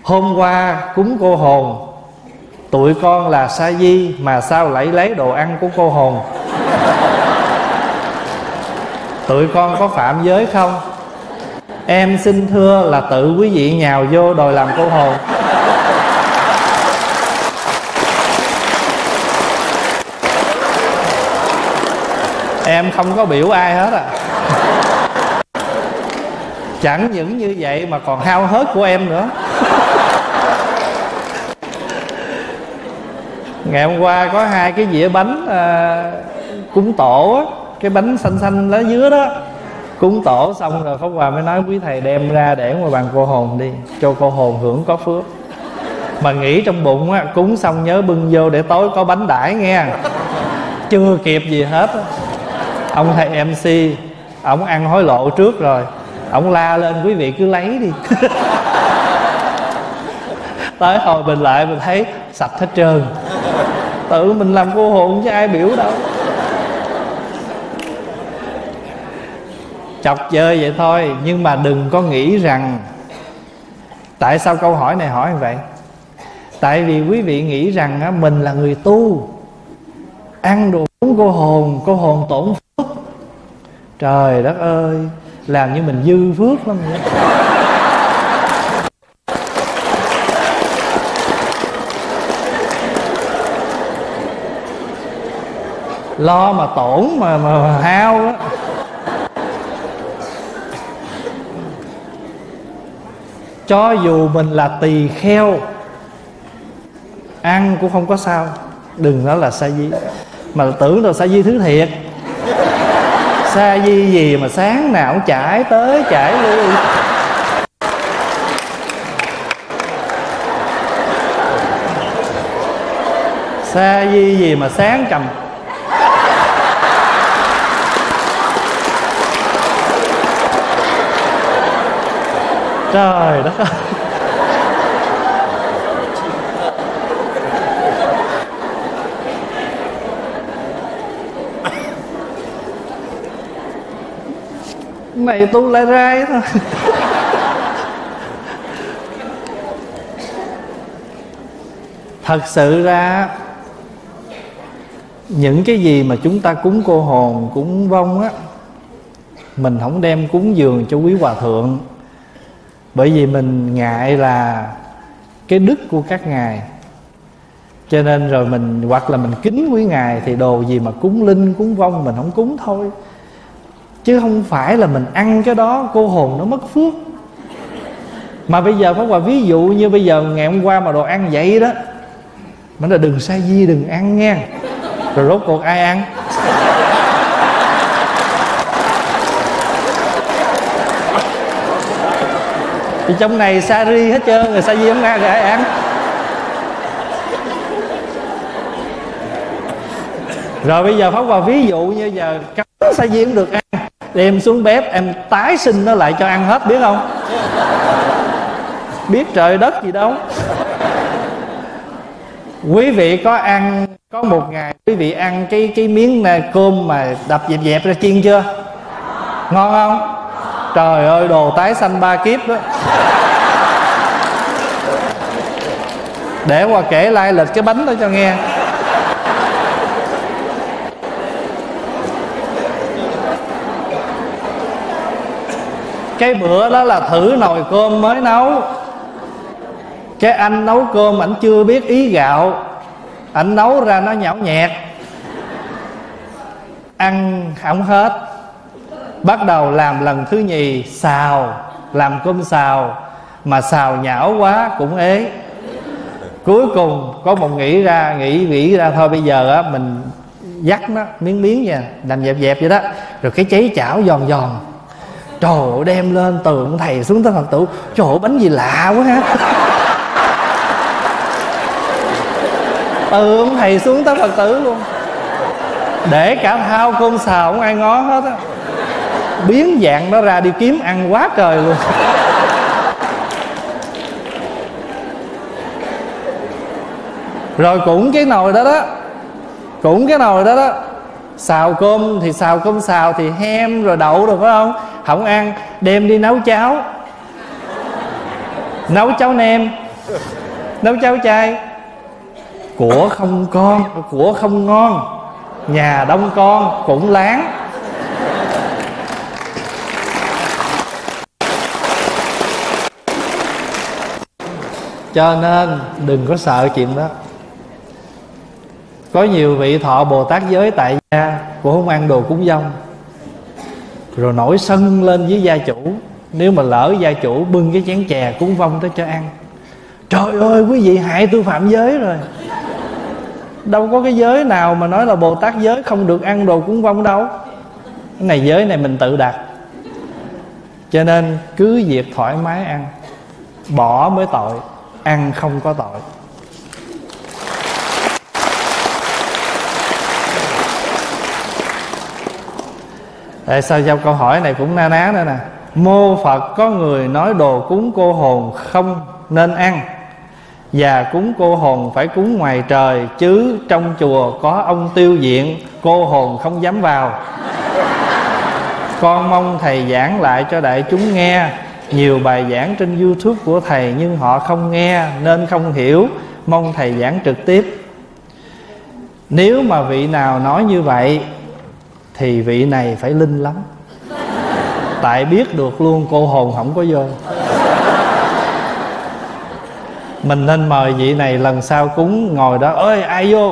Hôm qua cúng cô hồn, tụi con là sa di mà sao lại lấy đồ ăn của cô hồn? Tụi con có phạm giới không? Em xin thưa là tự quý vị nhào vô đòi làm cô hồn. Em không có biểu ai hết à. Chẳng những như vậy mà còn hao hớt của em nữa. Ngày hôm qua có 2 cái dĩa bánh cúng tổ á, cái bánh xanh xanh lá dứa đó. Cúng tổ xong rồi Pháp Hòa mới nói quý thầy đem ra để ngoài bàn cô hồn đi, cho cô hồn hưởng có phước. Mà nghĩ trong bụng á, cúng xong nhớ bưng vô để tối có bánh đãi nghe. Chưa kịp gì hết á, ông thầy MC ổng ăn hối lộ trước rồi, ổng la lên quý vị cứ lấy đi. Tới hồi mình lại mình thấy sạch hết trơn. Tự mình làm cô hồn chứ ai biểu đâu. Chọc chơi vậy thôi, nhưng mà đừng có nghĩ rằng. Tại sao câu hỏi này hỏi như vậy? Tại vì quý vị nghĩ rằng á, mình là người tu, ăn đồ cúng cô hồn tổn phước. Trời đất ơi, làm như mình dư phước lắm vậy. Lo mà tổn mà hao đó. Cho dù mình là tỳ kheo, ăn cũng không có sao. Đừng nói là sa di, mà tưởng đâu sa di thứ thiệt. Sa di gì mà sáng nào cũng chải tới chải lui. Sa di gì mà sáng cầm. Trời đất ơi. Này tu lại rai thôi. Thật sự ra những cái gì mà chúng ta cúng cô hồn, cúng vong á, mình không đem cúng dường cho quý hòa thượng. Bởi vì mình ngại là cái đức của các ngài, cho nên rồi mình hoặc là mình kính quý ngài thì đồ gì mà cúng linh cúng vong mình không cúng thôi. Chứ không phải là mình ăn cái đó cô hồn nó mất phước. Mà bây giờ Pháp Hòa ví dụ như bây giờ ngày hôm qua mà đồ ăn vậy đó, mình là đừng sa di đừng ăn nha. Rồi rốt cuộc ai ăn? Thì trong này sa ri hết trơn rồi, sa di không ăn rồi ai ăn? Rồi bây giờ Pháp Hòa ví dụ như giờ cấm sa di không được ăn, đem xuống bếp em tái sinh nó lại cho ăn hết, biết không? Biết trời đất gì đâu. Quý vị có ăn, có một ngày quý vị ăn cái miếng cơm mà đập dẹp dẹp ra chiên chưa? Ngon không? Trời ơi, đồ tái sanh 3 kiếp đó. Để Hòa kể lai lịch cái bánh đó cho nghe. Cái bữa đó là thử nồi cơm mới nấu. Cái anh nấu cơm ảnh chưa biết ý gạo, ảnh nấu ra nó nhão nhẹt, ăn không hết. Bắt đầu làm lần thứ nhì xào, làm cơm xào, mà xào nhão quá cũng ế. Cuối cùng có một nghĩ ra thôi bây giờ á mình dắt nó miếng miếng nha, làm dẹp dẹp vậy đó. Rồi cái cháy chảo giòn giòn, trời ơi, đem lên từ ông thầy xuống tới Phật tử. Trời ơi, bánh gì lạ quá ha. Từ ông thầy xuống tới Phật tử luôn. Để cả thao cơm xào không ai ngó hết á. Biến dạng nó ra đi kiếm ăn quá trời luôn. Rồi cũng cái nồi đó đó, xào cơm thì xào cơm xào thì hem rồi đậu rồi phải không? Không ăn, đem đi nấu cháo. Nấu cháo nem. Nấu cháo chay, của không con, của không ngon, nhà đông con cũng láng. Cho nên đừng có sợ chuyện đó. Có nhiều vị thọ Bồ Tát giới tại gia cũng không ăn đồ cúng dông, rồi nổi sân lên với gia chủ. Nếu mà lỡ gia chủ bưng cái chén chè cúng vong tới cho ăn, trời ơi quý vị hại tôi phạm giới rồi. Đâu có cái giới nào mà nói là Bồ Tát giới không được ăn đồ cúng vong đâu. Cái này giới này mình tự đặt. Cho nên cứ việc thoải mái ăn, bỏ mới tội, ăn không có tội. Tại sao trong câu hỏi này cũng na ná nữa nè. Mô Phật, có người nói đồ cúng cô hồn không nên ăn, và cúng cô hồn phải cúng ngoài trời, chứ trong chùa có ông tiêu diện, cô hồn không dám vào. Con mong thầy giảng lại cho đại chúng nghe. Nhiều bài giảng trên YouTube của thầy nhưng họ không nghe nên không hiểu, mong thầy giảng trực tiếp. Nếu mà vị nào nói như vậy thì vị này phải linh lắm. Tại biết được luôn cô hồn không có vô. Mình nên mời vị này lần sau cúng ngồi đó, ơi ai vô.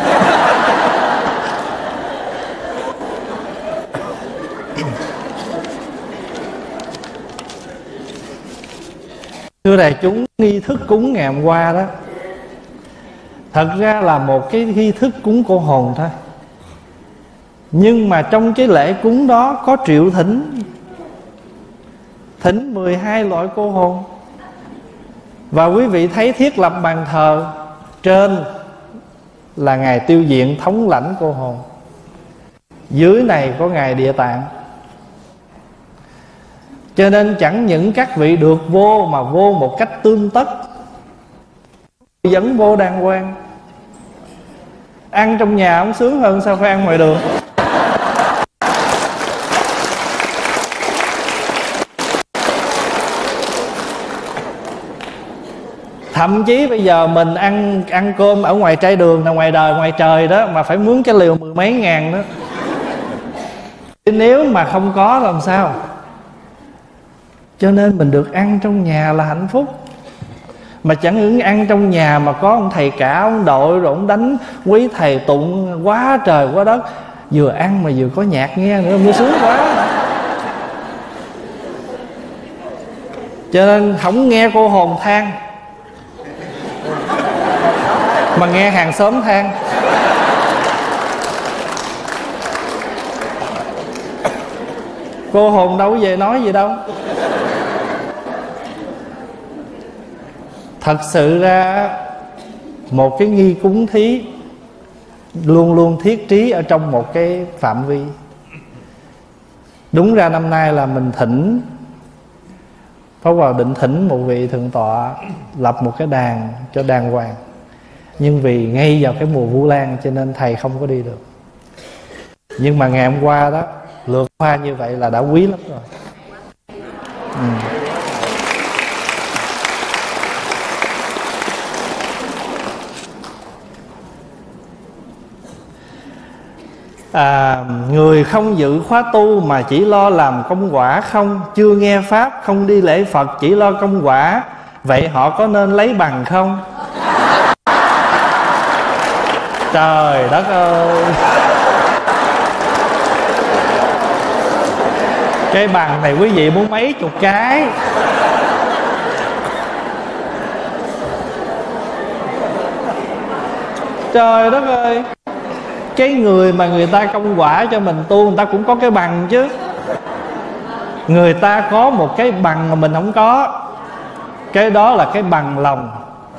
Thưa đại chúng, nghi thức cúng ngày hôm qua đó thật ra là một cái nghi thức cúng cô hồn thôi. Nhưng mà trong cái lễ cúng đó có triệu thỉnh. Thỉnh 12 loại cô hồn. Và quý vị thấy thiết lập bàn thờ, trên là Ngài Tiêu Diện thống lãnh cô hồn, dưới này có Ngài Địa Tạng. Cho nên chẳng những các vị được vô mà vô một cách tương tất, dẫn vô đàng hoàng. Ăn trong nhà không sướng hơn sao phải ăn ngoài đường. Thậm chí bây giờ mình ăn cơm ở ngoài trai đường, là ngoài đời ngoài trời đó, mà phải mướn cái liều 10 mấy ngàn đó. Nếu mà không có làm sao. Cho nên mình được ăn trong nhà là hạnh phúc. Mà chẳng những ăn trong nhà mà có ông thầy cả, ông đội rồi ông đánh quý thầy tụng quá trời quá đất, vừa ăn mà vừa có nhạc nghe nữa mới sướng quá. Cho nên không nghe cô hồn than, mà nghe hàng xóm than. Cô hồn đâu có về nói gì đâu. Thật sự ra một cái nghi cúng thí luôn luôn thiết trí ở trong một cái phạm vi. Đúng ra năm nay là mình thỉnh, Pháp Hòa định thỉnh một vị thượng tọa lập một cái đàn cho đàng hoàng. Nhưng vì ngay vào cái mùa Vu Lan cho nên thầy không có đi được. Nhưng mà ngày hôm qua đó, lượt qua như vậy là đã quý lắm rồi. Người không dự khóa tu mà chỉ lo làm công quả không, chưa nghe Pháp, không đi lễ Phật, chỉ lo công quả, vậy họ có nên lấy bằng không? Trời đất ơi! Cái bằng này quý vị muốn mấy chục cái. Trời đất ơi! Cái người mà người ta công quả cho mình tu, người ta cũng có cái bằng chứ. Người ta có một cái bằng mà mình không có. Cái đó là cái bằng lòng.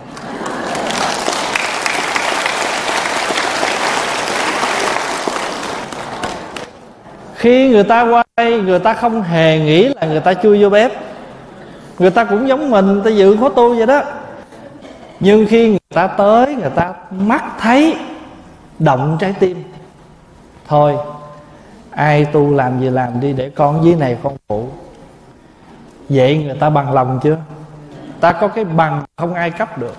Khi người ta qua đây, người ta không hề nghĩ là người ta chui vô bếp. Người ta cũng giống mình, người ta dự khóa tu vậy đó. Nhưng khi người ta tới, người ta mắt thấy, động trái tim. Thôi, ai tu làm gì làm đi, để con dưới này con phụ. Vậy người ta bằng lòng chưa? Ta có cái bằng không ai cấp được.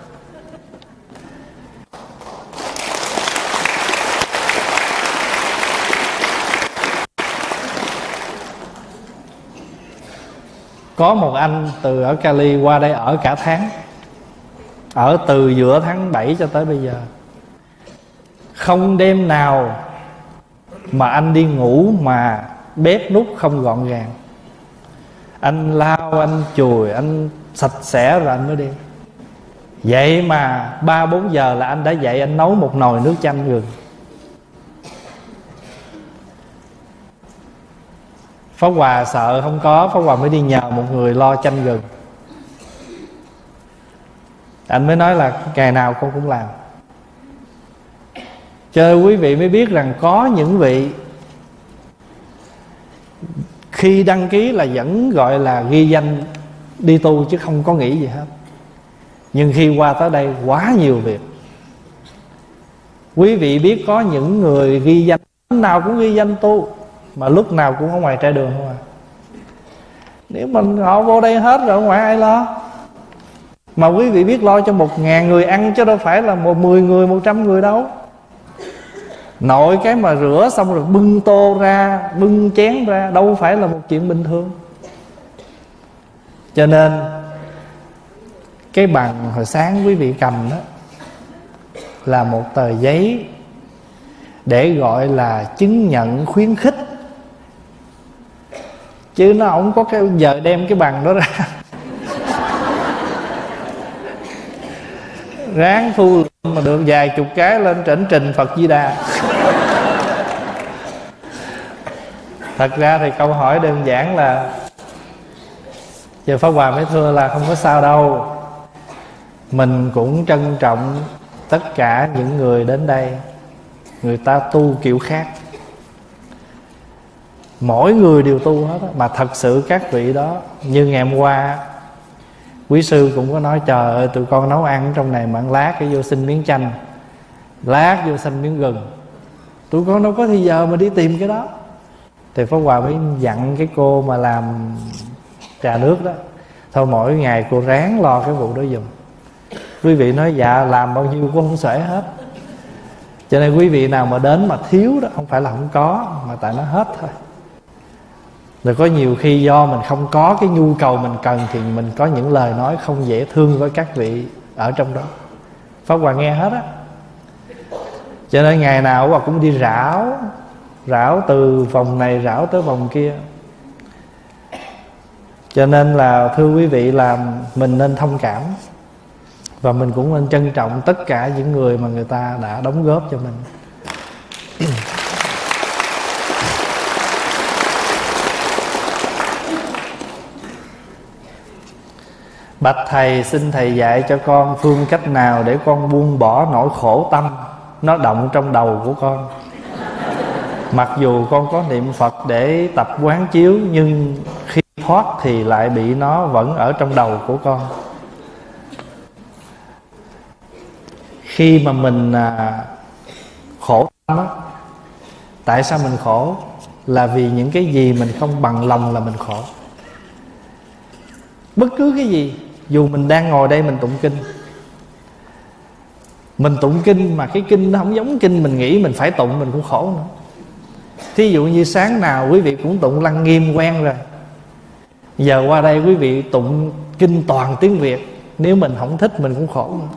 Có một anh từ ở Cali qua đây ở cả tháng, ở từ giữa tháng 7 cho tới bây giờ. Không đêm nào mà anh đi ngủ mà bếp nút không gọn gàng. Anh lau, anh chùi, anh sạch sẽ rồi anh mới đi. Vậy mà 3-4 giờ là anh đã dậy, anh nấu một nồi nước chanh gừng. Pháp Hòa sợ không có, Pháp Hòa mới đi nhờ một người lo chanh gừng. Anh mới nói là ngày nào con cũng làm. Cho nên quý vị mới biết rằng có những vị khi đăng ký là vẫn gọi là ghi danh đi tu chứ không có nghĩ gì hết. Nhưng khi qua tới đây quá nhiều việc. Quý vị biết có những người ghi danh nào cũng ghi danh tu, mà lúc nào cũng ở ngoài trái đường không à. Nếu mình họ vô đây hết rồi, ở ngoài ai lo? Mà quý vị biết lo cho 1.000 người ăn chứ đâu phải là 10 người, 100 người đâu. Nội cái mà rửa xong rồi bưng tô ra, bưng chén ra, đâu phải là một chuyện bình thường. Cho nên cái bằng hồi sáng quý vị cầm đó là một tờ giấy để gọi là chứng nhận khuyến khích, chứ nó không có cái giờ đem cái bằng đó ra ráng thu mà được vài chục cái lên trển trình Phật Di Đà. Thật ra thì câu hỏi đơn giản là giờ Pháp Hòa mới thưa là không có sao đâu. Mình cũng trân trọng tất cả những người đến đây, người ta tu kiểu khác, mỗi người đều tu hết đó. Mà thật sự các vị đó, như ngày hôm qua quý sư cũng có nói trời ơi tụi con nấu ăn trong này mà ăn lát cái vô xin miếng chanh, lát vô xin miếng gừng, tụi con đâu có thì giờ mà đi tìm cái đó. Thì Pháp Hòa mới dặn cái cô mà làm trà nước đó, thôi mỗi ngày cô ráng lo cái vụ đó giùm. Quý vị nói dạ làm bao nhiêu cũng không xuể hết. Cho nên quý vị nào mà đến mà thiếu đó, không phải là không có, mà tại nó hết thôi. Rồi có nhiều khi do mình không có cái nhu cầu mình cần, thì mình có những lời nói không dễ thương với các vị ở trong đó. Pháp Hòa nghe hết á. Cho nên ngày nào Hòa cũng đi rảo từ vòng này rảo tới vòng kia. Cho nên là thưa quý vị là mình nên thông cảm, và mình cũng nên trân trọng tất cả những người mà người ta đã đóng góp cho mình. Bạch thầy, xin thầy dạy cho con phương cách nào để con buông bỏ nỗi khổ tâm nó động trong đầu của con. Mặc dù con có niệm Phật để tập quán chiếu, nhưng khi thoát thì lại bị nó vẫn ở trong đầu của con. Khi mà mình khổ tâm á, tại sao mình khổ? Là vì những cái gì mình không bằng lòng là mình khổ. Bất cứ cái gì, dù mình đang ngồi đây mình tụng kinh, mình tụng kinh mà cái kinh nó không giống kinh mình nghĩ mình phải tụng, mình cũng khổ nữa. Thí dụ như sáng nào quý vị cũng tụng Lăng Nghiêm quen rồi, giờ qua đây quý vị tụng kinh toàn tiếng Việt, nếu mình không thích mình cũng khổ nữa.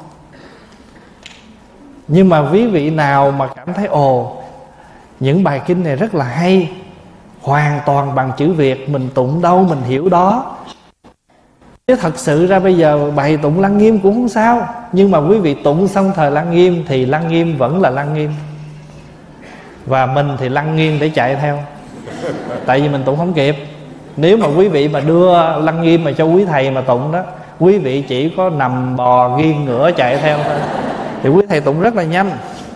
Nhưng mà quý vị nào mà cảm thấy ồ, những bài kinh này rất là hay, hoàn toàn bằng chữ Việt, mình tụng đâu mình hiểu đó. Chứ thật sự ra bây giờ bài tụng Lăng Nghiêm cũng không sao, nhưng mà quý vị tụng xong thời Lăng Nghiêm thì Lăng Nghiêm vẫn là Lăng Nghiêm, và mình thì Lăng Nghiêm để chạy theo. Tại vì mình tụng không kịp. Nếu mà quý vị mà đưa Lăng Nghiêm mà cho quý thầy mà tụng đó, quý vị chỉ có nằm bò nghiêng ngửa chạy theo thôi, thì quý thầy tụng rất là nhanh.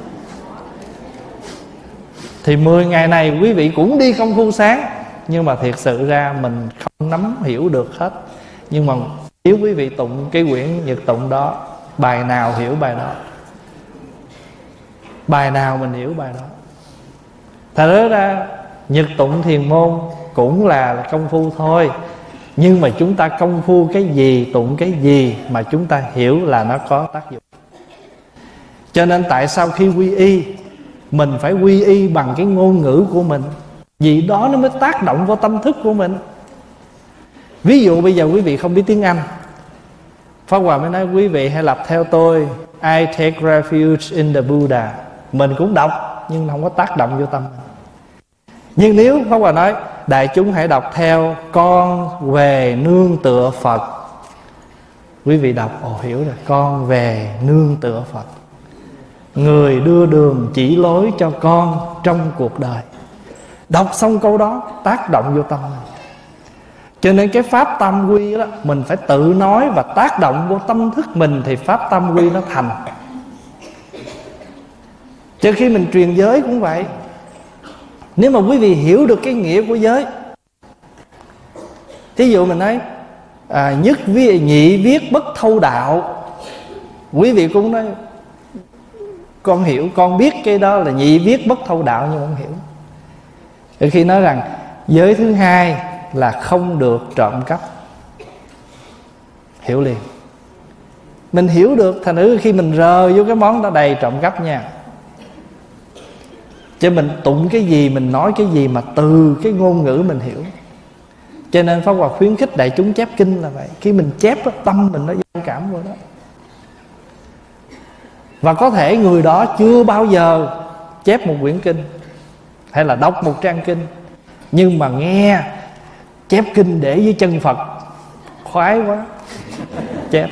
Thì 10 ngày này quý vị cũng đi công phu sáng, nhưng mà thiệt sự ra mình không nắm hiểu được hết. Nhưng mà nếu quý vị tụng cái quyển Nhật tụng đó, bài nào hiểu bài đó, bài nào mình hiểu bài đó. Thật ra Nhật tụng thiền môn cũng là công phu thôi, Nhưng mà chúng ta công phu cái gì, tụng cái gì mà chúng ta hiểu là nó có tác dụng. Cho nên tại sao khi quy y, mình phải quy y bằng cái ngôn ngữ của mình, vì đó nó mới tác động vào tâm thức của mình. Ví dụ bây giờ quý vị không biết tiếng Anh, Pháp Hòa mới nói quý vị hãy lập theo tôi, I take refuge in the Buddha. Mình cũng đọc nhưng không có tác động vô tâm mình. Nhưng nếu Pháp Hòa nói đại chúng hãy đọc theo con về nương tựa Phật, quý vị đọc hiểu rồi, con về nương tựa Phật, người đưa đường chỉ lối cho con trong cuộc đời. Đọc xong câu đó tác động vô tâm mình. Cho nên cái pháp tam quy đó, mình phải tự nói và tác động vô tâm thức mình thì pháp tam quy nó thành. Cho khi mình truyền giới cũng vậy. Nếu mà quý vị hiểu được cái nghĩa của giới, thí dụ mình nói nhất nhị viết bất thâu đạo, quý vị cũng nói con hiểu, con biết cái đó là nhị viết bất thâu đạo, nhưng không hiểu. Rồi khi nói rằng giới thứ hai là không được trộm cắp, hiểu liền. Mình hiểu được, thành nữ khi mình rờ vô cái món đó đầy trộm cắp nha. Chứ mình tụng cái gì, mình nói cái gì mà từ cái ngôn ngữ mình hiểu. Cho nên Pháp Hòa khuyến khích đại chúng chép kinh là vậy. Khi mình chép đó, tâm mình nó giao cảm vào đó. Và có thể người đó chưa bao giờ chép một quyển kinh hay là đọc một trang kinh, nhưng mà nghe chép kinh để dưới chân Phật khoái quá chép.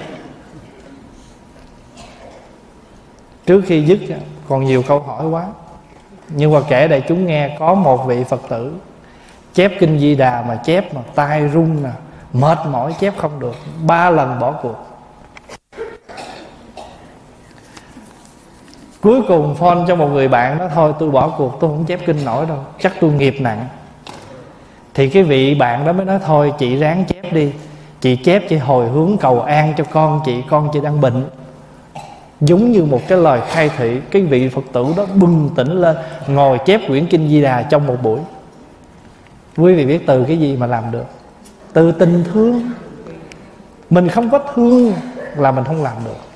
Trước khi dứt còn nhiều câu hỏi quá, nhưng mà kể đại chúng nghe, có một vị Phật tử chép kinh Di Đà mà chép mà tay run nè, mệt mỏi chép không được, 3 lần bỏ cuộc. Cuối cùng phone cho một người bạn đó, thôi tôi bỏ cuộc, tôi không chép kinh nổi đâu, chắc tôi nghiệp nặng. Thì cái vị bạn đó mới nói thôi chị ráng chép đi, chị chép chị hồi hướng cầu an cho con chị đang bệnh. Giống như một cái lời khai thị. Cái vị Phật tử đó bừng tỉnh lên, ngồi chép quyển kinh Di Đà trong một buổi. Quý vị biết từ cái gì mà làm được? Từ tình thương. Mình không có thương là mình không làm được.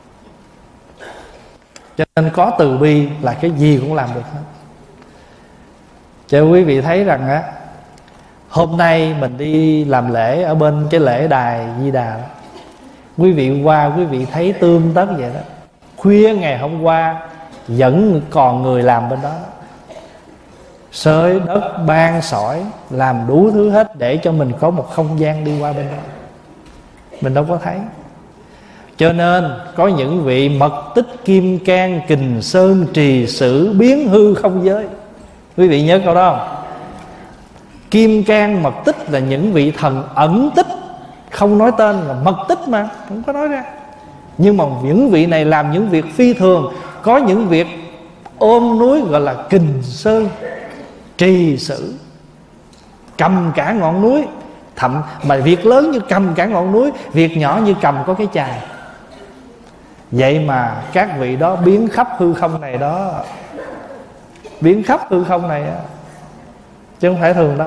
Cho nên có từ bi là cái gì cũng làm được hết. Cho quý vị thấy rằng á, hôm nay mình đi làm lễ ở bên cái lễ đài Di Đà đó, quý vị qua quý vị thấy tươm tất vậy đó. Khuya ngày hôm qua vẫn còn người làm bên đó, xới đất ban sỏi, làm đủ thứ hết để cho mình có một không gian đi qua bên đó. Mình đâu có thấy. Cho nên có những vị mật tích kim cang, kình sơn trì sử, biến hư không giới. Quý vị nhớ câu đó không? Kim cang mật tích là những vị thần ẩn tích, không nói tên, là mật tích mà không có nói ra. Nhưng mà những vị này làm những việc phi thường. Có những việc ôm núi gọi là kình sơn trì sử, cầm cả ngọn núi. Mà việc lớn như cầm cả ngọn núi, việc nhỏ như cầm có cái chài. Vậy mà các vị đó biến khắp hư không này đó, biến khắp hư không này đó, chứ không phải thường đâu.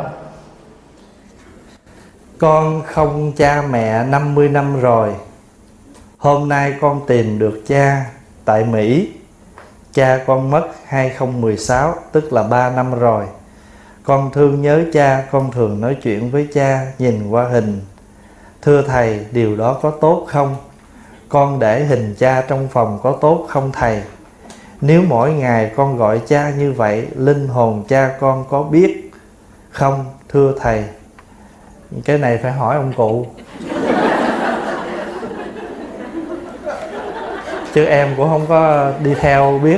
Con không cha mẹ 50 năm rồi. Hôm nay con tìm được cha tại Mỹ. Cha con mất 2016, tức là 3 năm rồi. Con thương nhớ cha, con thường nói chuyện với cha nhìn qua hình. Thưa thầy, điều đó có tốt không? Con để hình cha trong phòng có tốt không thầy? Nếu mỗi ngày con gọi cha như vậy, linh hồn cha con có biết không thưa thầy? Cái này phải hỏi ông cụ, chứ em cũng không có đi theo biết.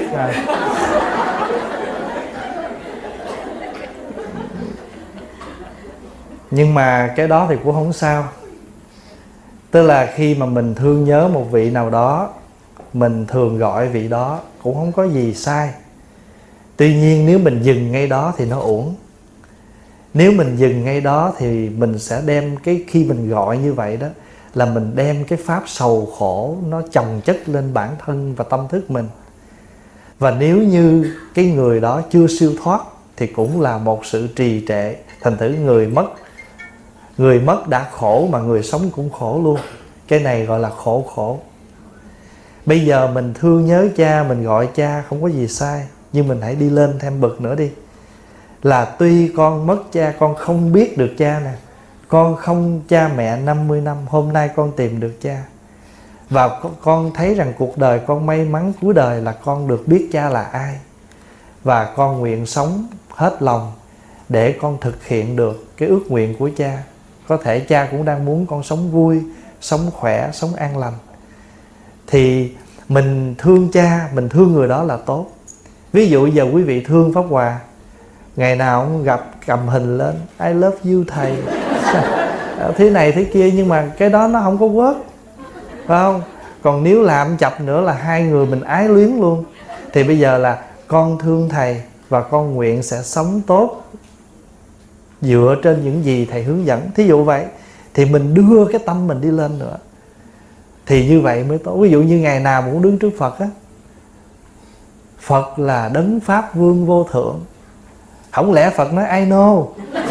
Nhưng mà cái đó thì cũng không sao. Tức là khi mà mình thương nhớ một vị nào đó, mình thường gọi vị đó cũng không có gì sai. Tuy nhiên nếu mình dừng ngay đó thì nó uổng. Nếu mình dừng ngay đó thì mình sẽ đem cái, khi mình gọi như vậy đó, là mình đem cái pháp sầu khổ nó chồng chất lên bản thân và tâm thức mình. Và nếu như cái người đó chưa siêu thoát thì cũng là một sự trì trệ. Thành thử người mất Người mất đã khổ mà người sống cũng khổ luôn. Cái này gọi là khổ. Bây giờ mình thương nhớ cha, mình gọi cha không có gì sai, nhưng mình hãy đi lên thêm bậc nữa đi. Là tuy con mất cha, con không biết được cha nè, con không cha mẹ 50 năm, hôm nay con tìm được cha. Và con thấy rằng cuộc đời con may mắn cuối đời là con được biết cha là ai. Và con nguyện sống hết lòng để con thực hiện được cái ước nguyện của cha. Có thể cha cũng đang muốn con sống vui, sống khỏe, sống an lành. Thì mình thương cha, mình thương người đó là tốt. Ví dụ giờ quý vị thương Pháp Hòa, ngày nào cũng gặp cầm hình lên I love you thầy thế này thế kia, nhưng mà cái đó nó không có work, phải không? Còn nếu làm chập nữa là hai người mình ái luyến luôn. Thì bây giờ là con thương thầy và con nguyện sẽ sống tốt dựa trên những gì thầy hướng dẫn. Thí dụ vậy thì mình đưa cái tâm mình đi lên nữa, thì như vậy mới tốt. Ví dụ như ngày nào cũng đứng trước Phật á, Phật là đấng Pháp Vương vô thượng. Không lẽ Phật nói I know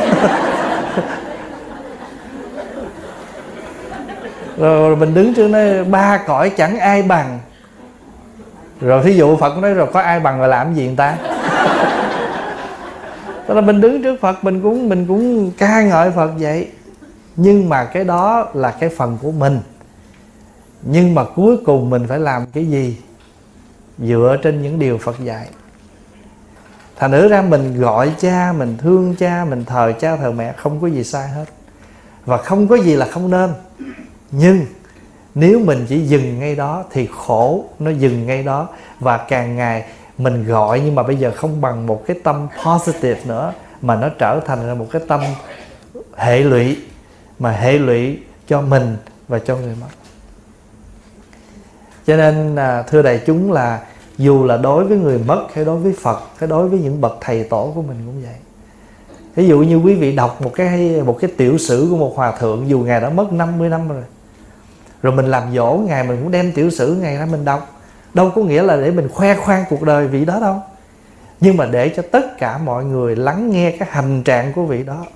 rồi mình đứng trước nói ba cõi chẳng ai bằng. Rồi thí dụ Phật nói rồi có ai bằng rồi làm gì người ta Tức là mình đứng trước Phật mình cũng ca ngợi Phật vậy. Nhưng mà cái đó là cái phần của mình. Nhưng mà cuối cùng mình phải làm cái gì? Dựa trên những điều Phật dạy. Thành thử ra mình gọi cha, mình thương cha, mình thờ cha thờ mẹ, không có gì sai hết. Và không có gì là không nên. Nhưng nếu mình chỉ dừng ngay đó thì khổ nó dừng ngay đó. Và càng ngày mình gọi, nhưng mà bây giờ không bằng một cái tâm positive nữa, mà nó trở thành ra một cái tâm hệ lụy. Mà hệ lụy cho mình và cho người mất. Cho nên thưa đại chúng, là dù là đối với người mất hay đối với Phật, hay đối với những bậc thầy tổ của mình cũng vậy. Ví dụ như quý vị đọc một cái tiểu sử của một hòa thượng, dù ngài đã mất 50 năm rồi mình làm dỗ ngài, mình cũng đem tiểu sử ngài ra mình đọc. Đâu có nghĩa là để mình khoe khoang cuộc đời vị đó đâu, nhưng mà để cho tất cả mọi người lắng nghe cái hành trạng của vị đó.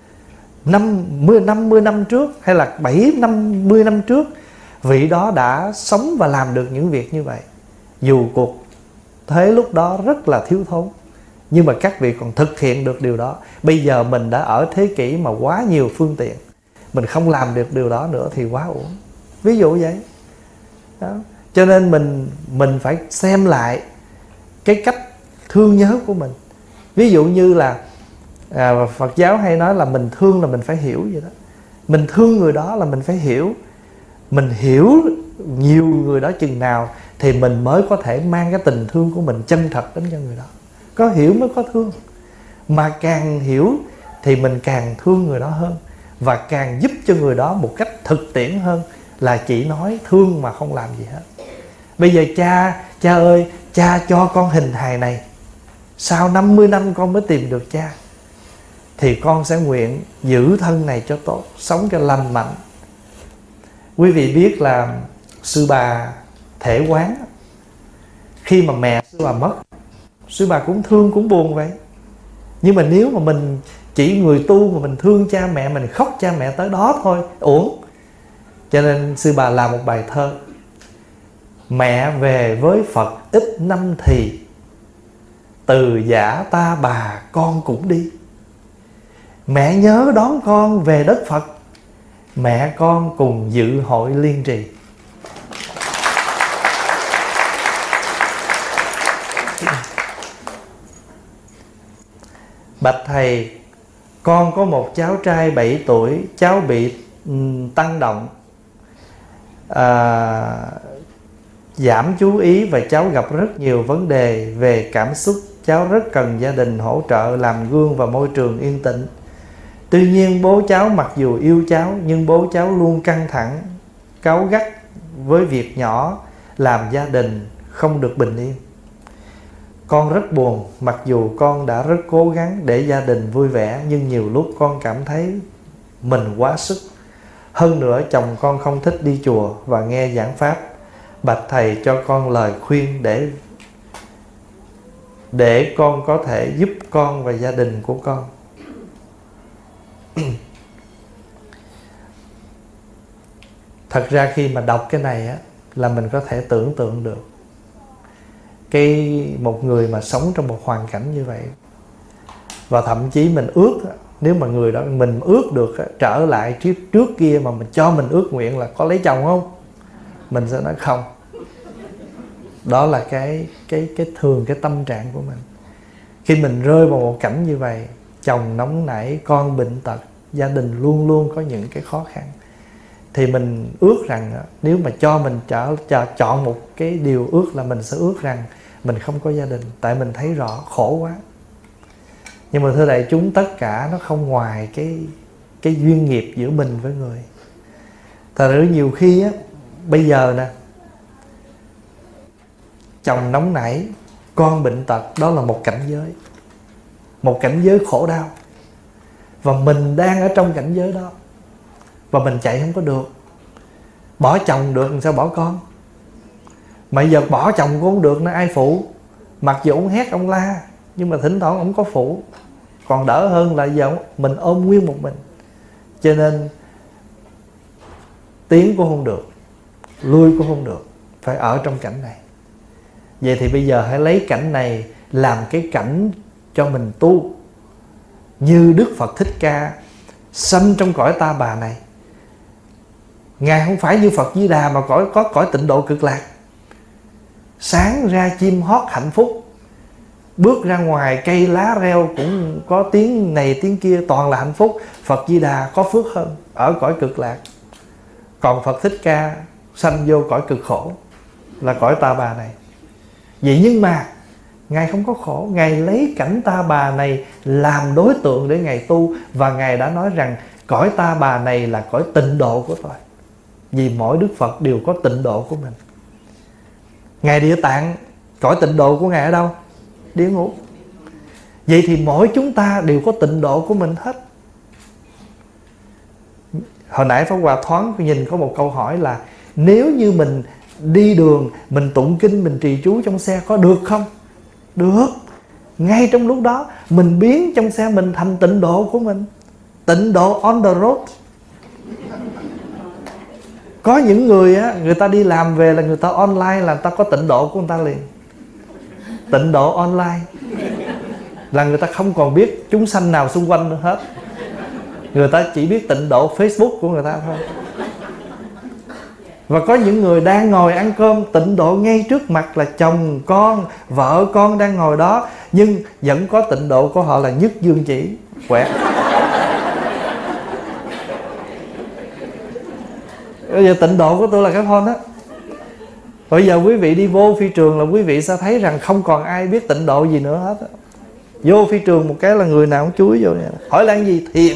50 năm trước hay là 50 năm trước, vị đó đã sống và làm được những việc như vậy. Dù cuộc thế lúc đó rất là thiếu thốn, nhưng mà các vị còn thực hiện được điều đó. Bây giờ mình đã ở thế kỷ mà quá nhiều phương tiện, mình không làm được điều đó nữa thì quá uổng. Ví dụ vậy đó. Cho nên mình phải xem lại cái cách thương nhớ của mình. Ví dụ như là Phật giáo hay nói là mình thương là mình phải hiểu vậy đó. Mình thương người đó là mình phải hiểu. Mình hiểu nhiều người đó chừng nào thì mình mới có thể mang cái tình thương của mình chân thật đến cho người đó. Có hiểu mới có thương. Mà càng hiểu thì mình càng thương người đó hơn, và càng giúp cho người đó một cách thực tiễn hơn là chỉ nói thương mà không làm gì hết. Bây giờ cha ơi, cha cho con hình hài này, sau 50 năm con mới tìm được cha, thì con sẽ nguyện giữ thân này cho tốt, sống cho lành mạnh. Quý vị biết là sư bà Thể Quán, khi mà mẹ sư bà mất, sư bà cũng thương cũng buồn vậy. Nhưng mà nếu mà mình chỉ người tu mà mình thương cha mẹ, mình khóc cha mẹ tới đó thôi, uổng. Cho nên sư bà làm một bài thơ: mẹ về với Phật ít năm thì, từ giả ta bà con cũng đi. Mẹ nhớ đón con về đất Phật, mẹ con cùng dự hội liên trì. Bạch thầy, con có một cháu trai 7 tuổi, cháu bị tăng động, giảm chú ý, và cháu gặp rất nhiều vấn đề về cảm xúc. Cháu rất cần gia đình hỗ trợ, làm gương và môi trường yên tĩnh. Tuy nhiên bố cháu mặc dù yêu cháu, nhưng bố cháu luôn căng thẳng, cáu gắt với việc nhỏ, làm gia đình không được bình yên. Con rất buồn, mặc dù con đã rất cố gắng để gia đình vui vẻ, nhưng nhiều lúc con cảm thấy mình quá sức. Hơn nữa chồng con không thích đi chùa và nghe giảng pháp. Bạch thầy cho con lời khuyên để con có thể giúp con và gia đình của con. Thật ra khi mà đọc cái này á, là mình có thể tưởng tượng được một người mà sống trong một hoàn cảnh như vậy. Và thậm chí mình ước, nếu mà người đó mình ước được trở lại trước kia mà mình cho mình ước nguyện là có lấy chồng không, mình sẽ nói không. Đó là cái thường cái tâm trạng của mình. Khi mình rơi vào một cảnh như vậy, chồng nóng nảy, con bệnh tật, gia đình luôn luôn có những cái khó khăn, thì mình ước rằng nếu mà cho mình chọn một cái điều ước là mình sẽ ước rằng mình không có gia đình, tại mình thấy rõ khổ quá. Nhưng mà thưa đại chúng, tất cả nó không ngoài cái duyên nghiệp giữa mình với người. Thật ra nhiều khi á, bây giờ nè, chồng nóng nảy, con bệnh tật, đó là một cảnh giới, một cảnh giới khổ đau. Và mình đang ở trong cảnh giới đó, và mình chạy không có được. Bỏ chồng được, làm sao bỏ con? Mà giờ bỏ chồng cũng không được, nó ai phụ? Mặc dù ông hét ông la, nhưng mà thỉnh thoảng ông có phụ. Còn đỡ hơn là giờ mình ôm nguyên một mình. Cho nên tiến cũng không được, lui cũng không được, phải ở trong cảnh này. Vậy thì bây giờ hãy lấy cảnh này làm cái cảnh cho mình tu. Như Đức Phật Thích Ca sanh trong cõi ta bà này, Ngài không phải như Phật Di Đà mà có cõi tịnh độ cực lạc. Sáng ra chim hót hạnh phúc, bước ra ngoài cây lá reo cũng có tiếng này tiếng kia, toàn là hạnh phúc. Phật Di Đà có phước hơn, ở cõi cực lạc. Còn Phật Thích Ca sanh vô cõi cực khổ, là cõi ta bà này. Vậy nhưng mà Ngài không có khổ. Ngài lấy cảnh ta bà này làm đối tượng để Ngài tu. Và Ngài đã nói rằng cõi ta bà này là cõi tịnh độ của tôi. Vì mỗi Đức Phật đều có tịnh độ của mình. Ngài Địa Tạng, cõi tịnh độ của Ngài ở đâu? Địa ngục. Vậy thì mỗi chúng ta đều có tịnh độ của mình hết. Hồi nãy Pháp Hòa thoáng nhìn có một câu hỏi là nếu như mình đi đường, mình tụng kinh, mình trì chú trong xe có được không? Được. Ngay trong lúc đó mình biến trong xe mình thành tịnh độ của mình. Tịnh độ on the road. Có những người á, người ta đi làm về là người ta online, là người ta có tịnh độ của người ta liền. Tịnh độ online là người ta không còn biết chúng sanh nào xung quanh nữa hết. Người ta chỉ biết tịnh độ Facebook của người ta thôi. Và có những người đang ngồi ăn cơm, tịnh độ ngay trước mặt là chồng, con, vợ con đang ngồi đó, nhưng vẫn có tịnh độ của họ là nhất dương chỉ, quẹt. Bây giờ tịnh độ của tôi là cái phone đó. Bây giờ quý vị đi vô phi trường là quý vị sẽ thấy rằng không còn ai biết tịnh độ gì nữa hết. Vô phi trường một cái là người nào cũng chúi vô. Hỏi là gì? Thiền.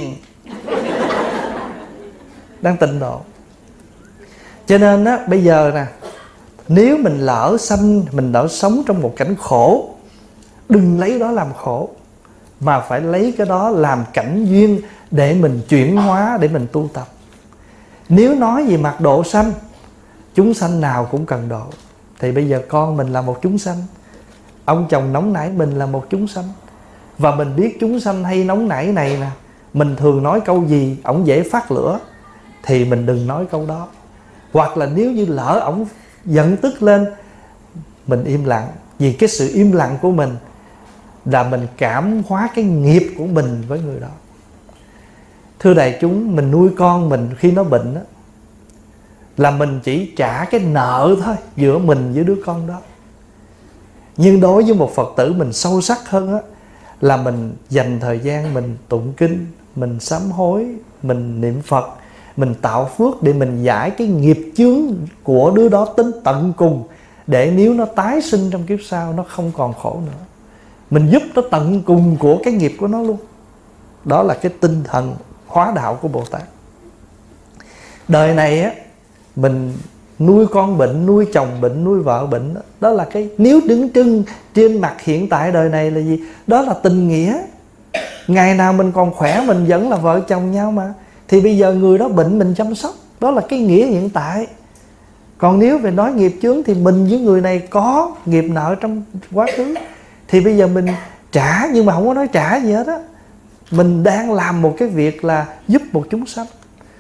Đang tịnh độ. Cho nên á, bây giờ nè, nếu mình lỡ sống trong một cảnh khổ, đừng lấy đó làm khổ, mà phải lấy cái đó làm cảnh duyên để mình chuyển hóa, để mình tu tập. Nếu nói về mặt độ sanh, chúng sanh nào cũng cần độ. Thì bây giờ con mình là một chúng sanh, ông chồng nóng nảy mình là một chúng sanh. Và mình biết chúng sanh hay nóng nảy này nè, mình thường nói câu gì ổng dễ phát lửa thì mình đừng nói câu đó. Hoặc là nếu như lỡ ổng giận tức lên, mình im lặng. Vì cái sự im lặng của mình là mình cảm hóa cái nghiệp của mình với người đó. Thưa đại chúng, mình nuôi con mình khi nó bệnh đó, là mình chỉ trả cái nợ thôi giữa mình với đứa con đó. Nhưng đối với một Phật tử mình sâu sắc hơn đó, là mình dành thời gian mình tụng kinh, mình sám hối, mình niệm Phật, mình tạo phước để mình giải cái nghiệp chướng của đứa đó đến tận cùng, để nếu nó tái sinh trong kiếp sau nó không còn khổ nữa. Mình giúp nó tận cùng của cái nghiệp của nó luôn. Đó là cái tinh thần hóa đạo của Bồ Tát. Đời này á, mình nuôi con bệnh, nuôi chồng bệnh, nuôi vợ bệnh, đó là cái, nếu đứng trưng trên mặt hiện tại đời này là gì? Đó là tình nghĩa. Ngày nào mình còn khỏe mình vẫn là vợ chồng nhau mà. Thì bây giờ người đó bệnh mình chăm sóc, đó là cái nghĩa hiện tại. Còn nếu về nói nghiệp chướng thì mình với người này có nghiệp nợ trong quá khứ, thì bây giờ mình trả, nhưng mà không có nói trả gì hết á. Mình đang làm một cái việc là giúp một chúng sanh.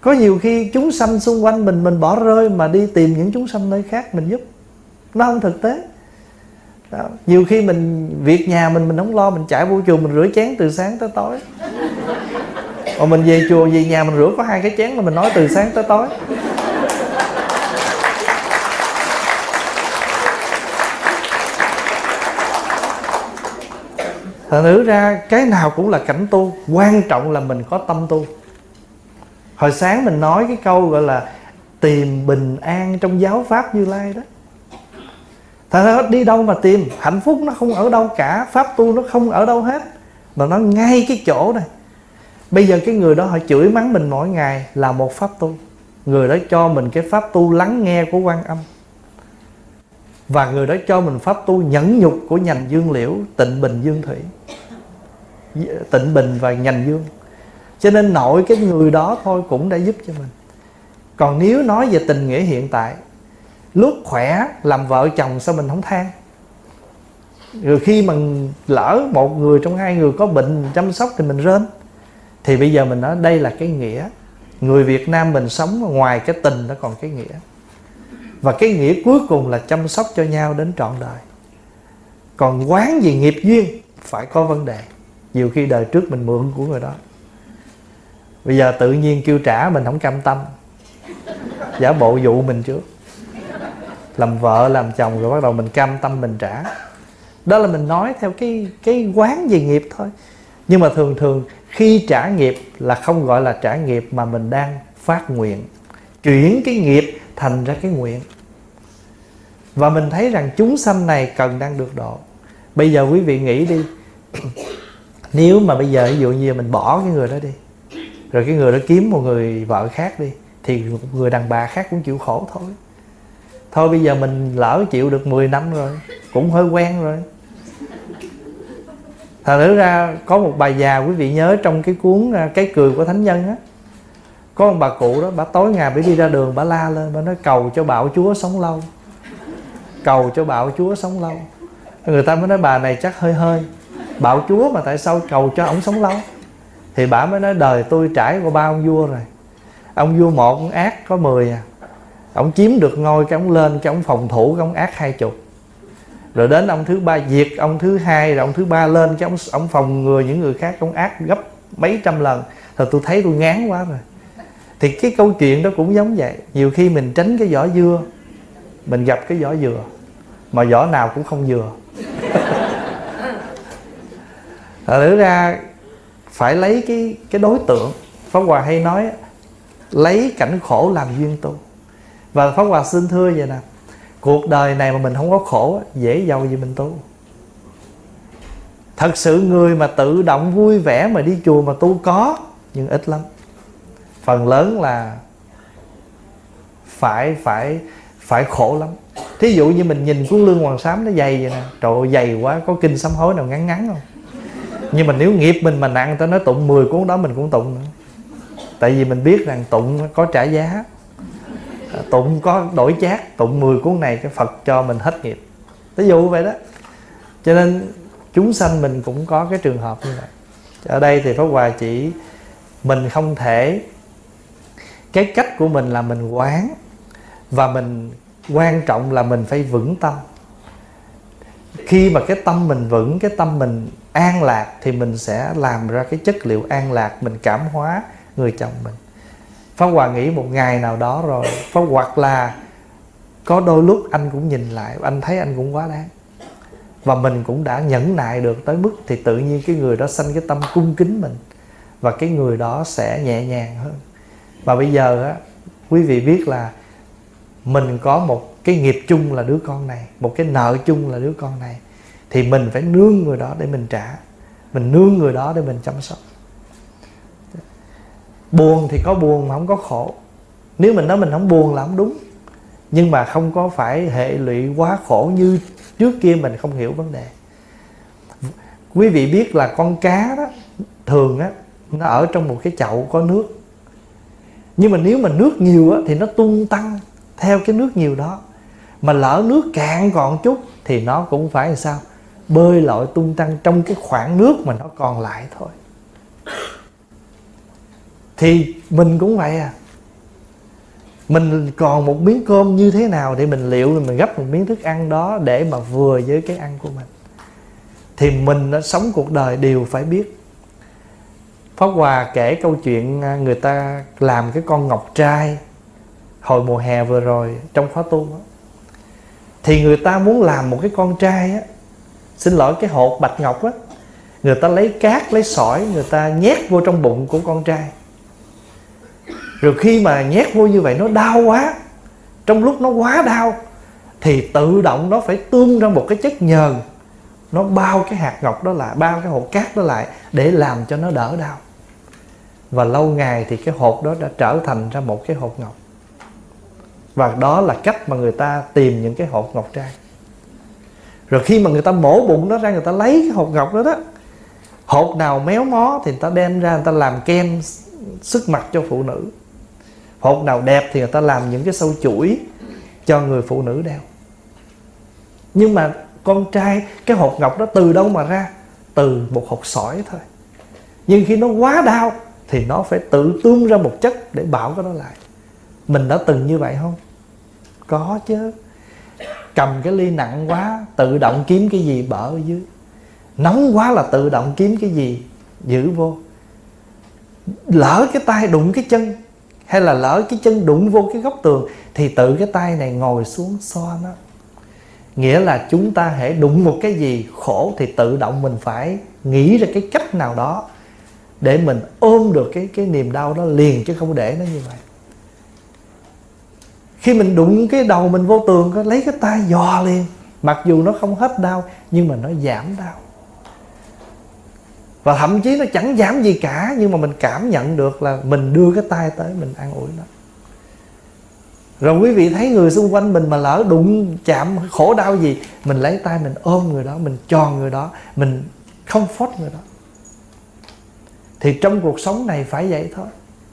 Có nhiều khi chúng sanh xung quanh mình bỏ rơi mà đi tìm những chúng sanh nơi khác mình giúp, nó không thực tế. Đó. Nhiều khi mình việc nhà mình không lo, mình chạy vô chùa mình rửa chén từ sáng tới tối. Còn mình về chùa về nhà mình rửa có 2 cái chén mà mình nói từ sáng tới tối. Thật nữ ra cái nào cũng là cảnh tu, quan trọng là mình có tâm tu. Hồi sáng mình nói cái câu gọi là tìm bình an trong giáo pháp Như Lai đó. Thật ra đi đâu mà tìm, hạnh phúc nó không ở đâu cả, pháp tu nó không ở đâu hết, mà nó ngay cái chỗ này. Bây giờ cái người đó họ chửi mắng mình mỗi ngày là một pháp tu. Người đó cho mình cái pháp tu lắng nghe của Quan Âm, và người đó cho mình pháp tu nhẫn nhục của Nhành Dương Liễu, Tịnh Bình Dương Thủy, Tịnh Bình và Nhành Dương. Cho nên nội cái người đó thôi cũng đã giúp cho mình. Còn nếu nói về tình nghĩa hiện tại, lúc khỏe làm vợ chồng sao mình không than? Rồi khi mà lỡ một người trong 2 người có bệnh chăm sóc thì mình rên. Thì bây giờ mình nói đây là cái nghĩa. Người Việt Nam mình sống ngoài cái tình nó còn cái nghĩa. Và cái nghĩa cuối cùng là chăm sóc cho nhau đến trọn đời. Còn quán gì nghiệp duyên phải có vấn đề. Nhiều khi đời trước mình mượn của người đó, bây giờ tự nhiên kêu trả mình không cam tâm, giả bộ dụ mình trước, làm vợ làm chồng rồi bắt đầu mình cam tâm mình trả. Đó là mình nói theo cái quán về nghiệp thôi. Nhưng mà thường thường khi trả nghiệp là không gọi là trả nghiệp, mà mình đang phát nguyện, chuyển cái nghiệp thành ra cái nguyện. Và mình thấy rằng chúng sanh này cần đang được độ. Bây giờ quý vị nghĩ đi, nếu mà bây giờ ví dụ như mình bỏ cái người đó đi, rồi cái người đó kiếm một người vợ khác đi, thì một người đàn bà khác cũng chịu khổ thôi. Thôi bây giờ mình lỡ chịu được 10 năm rồi, cũng hơi quen rồi. Thật nữ ra có một bà già, quý vị nhớ trong cái cuốn Cái Cười của Thánh Nhân á, có một bà cụ đó, bà tối ngày bà đi ra đường bà la lên, bà nói cầu cho Bạo Chúa sống lâu, cầu cho Bạo Chúa sống lâu. Người ta mới nói bà này chắc hơi hơi, Bạo Chúa mà tại sao cầu cho ổng sống lâu? Thì bà mới nói đời tôi trải qua 3 ông vua rồi. Ông vua một ông ác có 10 à, ông chiếm được ngôi cái ông lên, cái ông phòng thủ cái ông ác 20. Rồi đến ông thứ 3 diệt ông thứ 2, rồi ông thứ 3 lên cái ông phòng ngừa những người khác, ông ác gấp mấy trăm lần. Rồi tôi thấy tôi ngán quá rồi. Thì cái câu chuyện đó cũng giống vậy. Nhiều khi mình tránh cái vỏ dưa, mình gặp cái vỏ dừa, mà vỏ nào cũng không dừa. Thật ra phải lấy cái đối tượng. Pháp Hòa hay nói lấy cảnh khổ làm duyên tu. Và Pháp Hòa xin thưa vậy nè, cuộc đời này mà mình không có khổ, dễ giàu gì mình tu. Thật sự người mà tự động vui vẻ mà đi chùa mà tu có, nhưng ít lắm. Phần lớn là phải khổ lắm. Thí dụ như mình nhìn cuốn Lương Hoàng Sám nó dày vậy nè, trời ơi dày quá, có kinh sám hối nào ngắn ngắn không? Nhưng mà nếu nghiệp mình mà nặng, ta nói tụng 10 cuốn đó mình cũng tụng nữa. Tại vì mình biết rằng tụng có trả giá, tụng có đổi chác. Tụng 10 cuốn này cái Phật cho mình hết nghiệp, ví dụ vậy đó. Cho nên chúng sanh mình cũng có cái trường hợp như vậy. Ở đây thì Pháp Hòa chỉ mình không thể, cái cách của mình là mình quán, và mình quan trọng là mình phải vững tâm. Khi mà cái tâm mình vững, cái tâm mình an lạc, thì mình sẽ làm ra cái chất liệu an lạc, mình cảm hóa người chồng mình. Pháp Hòa nghĩ một ngày nào đó rồi, hoặc là có đôi lúc anh cũng nhìn lại, anh thấy anh cũng quá đáng, và mình cũng đã nhẫn nại được tới mức, thì tự nhiên cái người đó sanh cái tâm cung kính mình, và cái người đó sẽ nhẹ nhàng hơn. Và bây giờ á, quý vị biết là mình có một cái nghiệp chung là đứa con này, một cái nợ chung là đứa con này, thì mình phải nương người đó để mình trả, mình nương người đó để mình chăm sóc. Buồn thì có buồn mà không có khổ. Nếu mình nói mình không buồn là không đúng, nhưng mà không có phải hệ lụy quá khổ như trước kia mình không hiểu vấn đề. Quý vị biết là con cá đó, thường á, nó ở trong một cái chậu có nước. Nhưng mà nếu mà nước nhiều á, thì nó tung tăng theo cái nước nhiều đó. Mà lỡ nước cạn còn chút thì nó cũng phải làm sao? Bơi lội tung tăng trong cái khoảng nước mà nó còn lại thôi. Thì mình cũng vậy à. Mình còn một miếng cơm như thế nào để mình liệu mình gấp một miếng thức ăn đó để mà vừa với cái ăn của mình. Thì mình đã sống cuộc đời đều phải biết. Pháp Hòa kể câu chuyện người ta làm cái con ngọc trai hồi mùa hè vừa rồi trong khóa tu đó. Thì người ta muốn làm một cái con trai á, xin lỗi, cái hột bạch ngọc á, người ta lấy cát, lấy sỏi, người ta nhét vô trong bụng của con trai. Rồi khi mà nhét vô như vậy nó đau quá, trong lúc nó quá đau thì tự động nó phải tuôn ra một cái chất nhờn, nó bao cái hạt ngọc đó lại, bao cái hột cát đó lại để làm cho nó đỡ đau. Và lâu ngày thì cái hột đó đã trở thành ra một cái hột ngọc. Và đó là cách mà người ta tìm những cái hột ngọc trai. Rồi khi mà người ta mổ bụng nó ra, người ta lấy cái hột ngọc đó đó, hột nào méo mó thì người ta đem ra, người ta làm kem sức mặt cho phụ nữ. Hột nào đẹp thì người ta làm những cái sâu chuỗi cho người phụ nữ đeo. Nhưng mà con trai, cái hột ngọc đó từ đâu mà ra? Từ một hột sỏi thôi. Nhưng khi nó quá đau thì nó phải tự tuôn ra một chất để bảo cái đó lại. Mình đã từng như vậy không? Có chứ. Cầm cái ly nặng quá, tự động kiếm cái gì bở ở dưới. Nóng quá là tự động kiếm cái gì giữ vô. Lỡ cái tay đụng cái chân, hay là lỡ cái chân đụng vô cái góc tường, thì tự cái tay này ngồi xuống xoa nó. Nghĩa là chúng ta hễ đụng một cái gì khổ thì tự động mình phải nghĩ ra cái cách nào đó để mình ôm được cái niềm đau đó liền, chứ không để nó như vậy. Khi mình đụng cái đầu mình vô tường, có lấy cái tay dò liền, mặc dù nó không hết đau nhưng mà nó giảm đau. Và thậm chí nó chẳng giảm gì cả, nhưng mà mình cảm nhận được là mình đưa cái tay tới mình an ủi nó. Rồi quý vị thấy người xung quanh mình mà lỡ đụng chạm khổ đau gì, mình lấy tay mình ôm người đó, mình tròn người đó, mình comfort người đó. Thì trong cuộc sống này phải vậy thôi.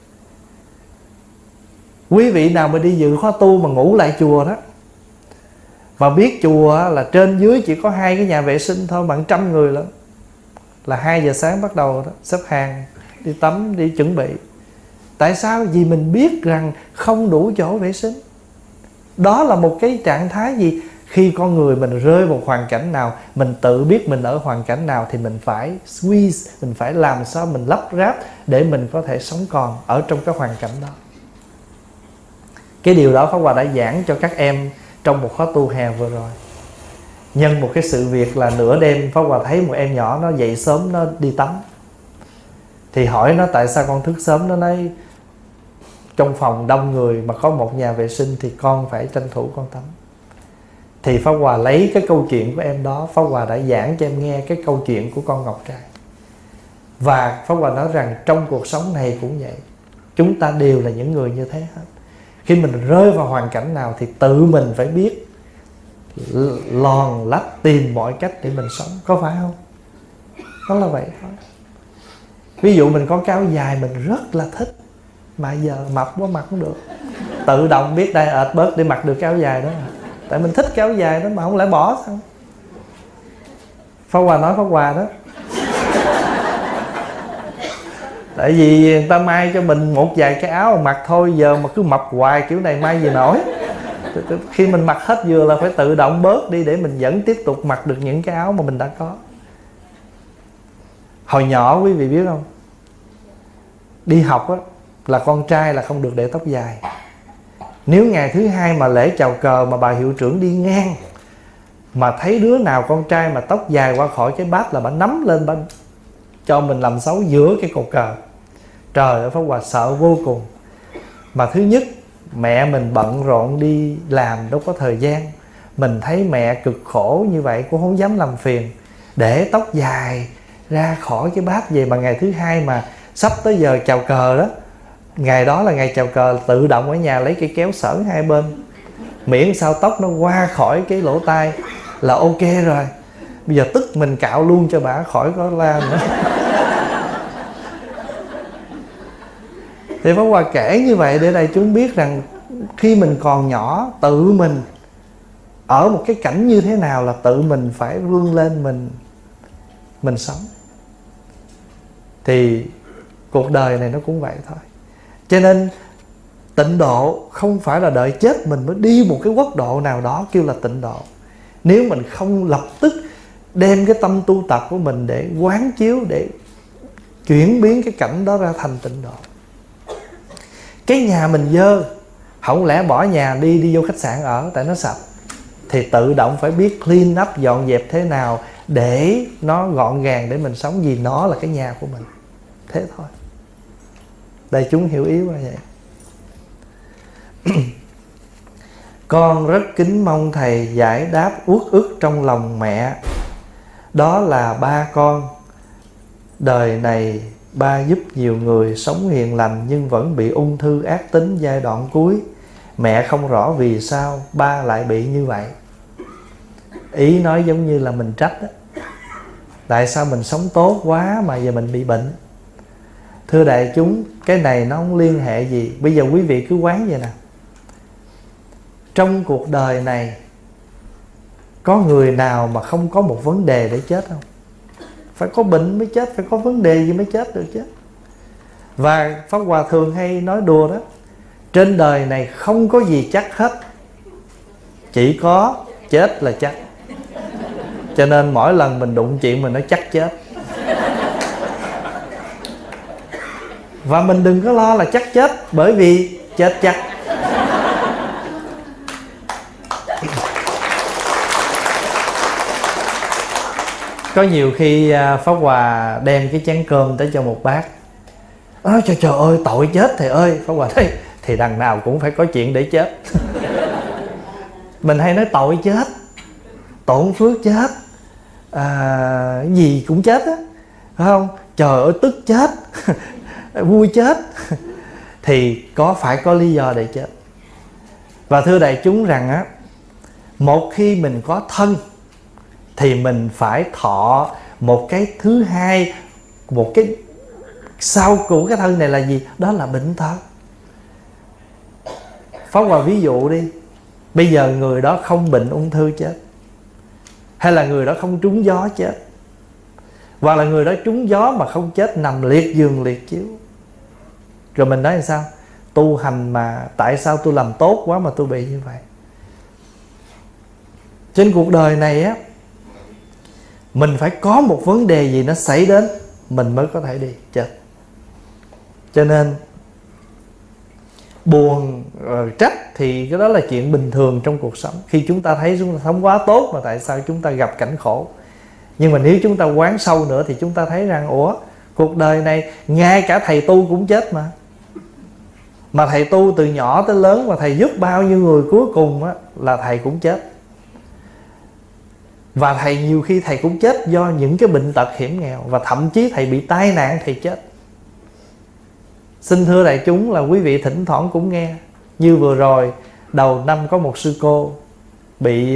Quý vị nào mà đi dự khóa tu mà ngủ lại chùa đó, và biết chùa là trên dưới chỉ có 2 cái nhà vệ sinh thôi, bằng 100 người lắm, là 2 giờ sáng bắt đầu đó, xếp hàng đi tắm, đi chuẩn bị. Tại sao? Vì mình biết rằng không đủ chỗ vệ sinh. Đó là một cái trạng thái gì? Khi con người mình rơi vào hoàn cảnh nào, mình tự biết mình ở hoàn cảnh nào, thì mình phải squeeze, mình phải làm sao mình lắp ráp để mình có thể sống còn ở trong cái hoàn cảnh đó. Cái điều đó Pháp Hòa đã giảng cho các em trong một khóa tu hè vừa rồi. Nhân một cái sự việc là nửa đêm, Pháp Hòa thấy một em nhỏ nó dậy sớm, nó đi tắm. Thì hỏi nó tại sao con thức sớm. Nó nói trong phòng đông người mà có một nhà vệ sinh thì con phải tranh thủ con tắm. Thì Pháp Hòa lấy cái câu chuyện của em đó, Pháp Hòa đã giảng cho em nghe cái câu chuyện của con ngọc trai. Và Pháp Hòa nói rằng trong cuộc sống này cũng vậy, chúng ta đều là những người như thế hết. Khi mình rơi vào hoàn cảnh nào thì tự mình phải biết lòn lách tìm mọi cách để mình sống, có phải không? Đó là vậy thôi. Ví dụ mình có cái áo dài mình rất là thích, mà giờ mập quá mặc không được, tự động biết đây ệt bớt để mặc được cái áo dài đó. Tại mình thích cái áo dài đó mà không lẽ bỏ sao? Pháp Hòa nói Pháp Hòa đó. Tại vì người ta may cho mình một vài cái áo mặc thôi, giờ mà cứ mập hoài kiểu này may gì nổi. Khi mình mặc hết vừa là phải tự động bớt đi để mình vẫn tiếp tục mặc được những cái áo mà mình đã có. Hồi nhỏ quý vị biết không, đi học á, là con trai là không được để tóc dài. Nếu ngày thứ hai mà lễ chào cờ mà bà hiệu trưởng đi ngang mà thấy đứa nào con trai mà tóc dài qua khỏi cái bát là bà nắm lên, bà cho mình làm xấu giữa cái cột cờ. Trời ơi, Pháp Hòa sợ vô cùng. Mà thứ nhất, mẹ mình bận rộn đi làm đâu có thời gian. Mình thấy mẹ cực khổ như vậy cũng không dám làm phiền, để tóc dài ra khỏi cái bát về. Mà ngày thứ hai mà sắp tới giờ chào cờ đó, ngày đó là ngày chào cờ, tự động ở nhà lấy cây kéo xở hai bên, miễn sao tóc nó qua khỏi cái lỗ tai là ok rồi. Bây giờ tức mình cạo luôn cho bà khỏi có la nữa. Thì Pháp Hòa kể như vậy để đại chúng biết rằng khi mình còn nhỏ, tự mình ở một cái cảnh như thế nào là tự mình phải vươn lên mình sống. Thì cuộc đời này nó cũng vậy thôi. Cho nên Tịnh độ không phải là đợi chết mình mới đi một cái quốc độ nào đó kêu là tịnh độ. Nếu mình không lập tức đem cái tâm tu tập của mình để quán chiếu, để chuyển biến cái cảnh đó ra thành tịnh độ. Cái nhà mình dơ, không lẽ bỏ nhà đi vô khách sạn ở tại nó sạch, thì tự động phải biết clean up, dọn dẹp thế nào để nó gọn gàng để mình sống, vì nó là cái nhà của mình. Thế thôi. Đại chúng hiểu ý là vậy. Con rất kính mong thầy giải đáp uất ức trong lòng mẹ. Đó là ba con. Đời này ba giúp nhiều người sống hiền lành nhưng vẫn bị ung thư ác tính giai đoạn cuối. Mẹ không rõ vì sao ba lại bị như vậy. Ý nói giống như là mình trách đó. Tại sao mình sống tốt quá mà giờ mình bị bệnh? Thưa đại chúng, cái này nó không liên hệ gì. Bây giờ quý vị cứ quán vậy nè. Trong cuộc đời này có người nào mà không có một vấn đề để chết không? Phải có bệnh mới chết, phải có vấn đề gì mới chết được chứ. Và Pháp Hòa thường hay nói đùa đó, trên đời này không có gì chắc hết, chỉ có chết là chắc. Cho nên mỗi lần mình đụng chuyện mình nói chắc chết. Và mình đừng có lo là chắc chết, bởi vì chết chắc. Có nhiều khi Pháp Hòa đem cái chén cơm tới cho một bác. Trời ơi tội chết thầy ơi. Pháp Hòa thấy thì đằng nào cũng phải có chuyện để chết. Mình hay nói tội chết, tổn phước chết, gì cũng chết á, phải không? Trời ơi tức chết, vui chết. Thì phải có lý do để chết. Và thưa đại chúng rằng á, một khi mình có thân thì mình phải thọ một cái thứ hai, một cái sau của cái thân này là gì? Đó là bệnh tật. Pháp Hòa ví dụ đi. Bây giờ người đó không bệnh ung thư chết, hay là người đó không trúng gió chết, hoặc là người đó trúng gió mà không chết, nằm liệt giường liệt chiếu. Rồi mình nói làm sao? Tu hành mà tại sao tôi làm tốt quá mà tôi bị như vậy? Trên cuộc đời này á, mình phải có một vấn đề gì nó xảy đến mình mới có thể đi chết. Cho nên buồn, trách thì cái đó là chuyện bình thường trong cuộc sống. Khi chúng ta thấy chúng ta sống quá tốt mà tại sao chúng ta gặp cảnh khổ. Nhưng mà nếu chúng ta quán sâu nữa thì chúng ta thấy rằng cuộc đời này ngay cả thầy tu cũng chết mà. Mà thầy tu từ nhỏ tới lớn mà thầy giúp bao nhiêu người, cuối cùng á, là thầy cũng chết. Và thầy nhiều khi thầy cũng chết do những cái bệnh tật hiểm nghèo. Và thậm chí thầy bị tai nạn thầy chết. Xin thưa đại chúng là quý vị thỉnh thoảng cũng nghe. Như vừa rồi đầu năm có một sư cô bị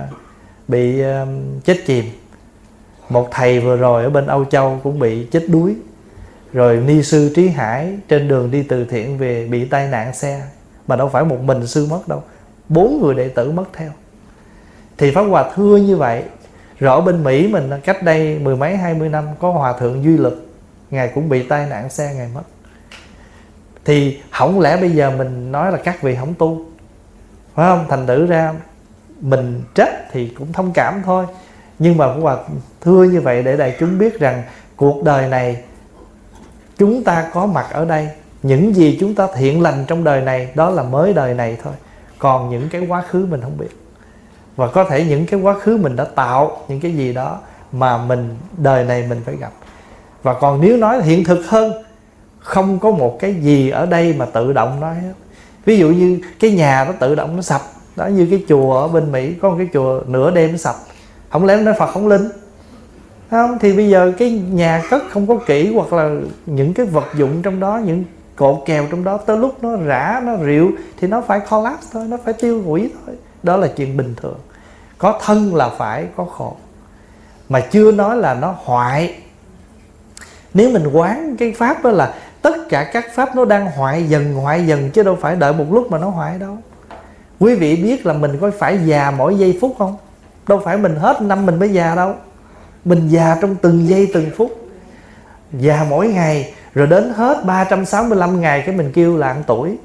chết chìm. Một thầy vừa rồi ở bên Âu Châu cũng bị chết đuối. Rồi ni sư Trí Hải trên đường đi từ thiện về bị tai nạn xe. Mà đâu phải một mình sư mất đâu, 4 người đệ tử mất theo. Thì Pháp Hòa thưa như vậy. Rồi ở bên Mỹ mình cách đây 10 mấy 20 năm có Hòa thượng Duy Lực, ngài cũng bị tai nạn xe, ngài mất. Thì không lẽ bây giờ mình nói là các vị không tu, phải không? Thành thử ra mình trách thì cũng thông cảm thôi. Nhưng mà Pháp Hòa thưa như vậy để đại chúng biết rằng cuộc đời này chúng ta có mặt ở đây, những gì chúng ta thiện lành trong đời này đó là mới đời này thôi. Còn những cái quá khứ mình không biết. Và có thể những cái quá khứ mình đã tạo những cái gì đó mà đời này mình phải gặp. Và còn nếu nói hiện thực hơn, không có một cái gì ở đây mà tự động nói hết. Ví dụ như cái nhà nó tự động nó sập đó, như cái chùa ở bên Mỹ có một cái chùa nửa đêm nó sập. Không lẽ nói Phật không linh không? Thì bây giờ cái nhà cất không có kỹ, hoặc là những cái vật dụng trong đó, những cột kèo trong đó, tới lúc nó rã, nó rệu thì nó phải collapse thôi, nó phải tiêu hủy thôi. Đó là chuyện bình thường. Có thân là phải có khổ. Mà chưa nói là nó hoại. Nếu mình quán cái pháp đó là tất cả các pháp nó đang hoại dần, chứ đâu phải đợi một lúc mà nó hoại đâu. Quý vị biết là mình có phải già mỗi giây phút không? Đâu phải mình hết năm mình mới già đâu. Mình già trong từng giây từng phút. Già mỗi ngày. Rồi đến hết 365 ngày cái mình kêu là ăn tuổi.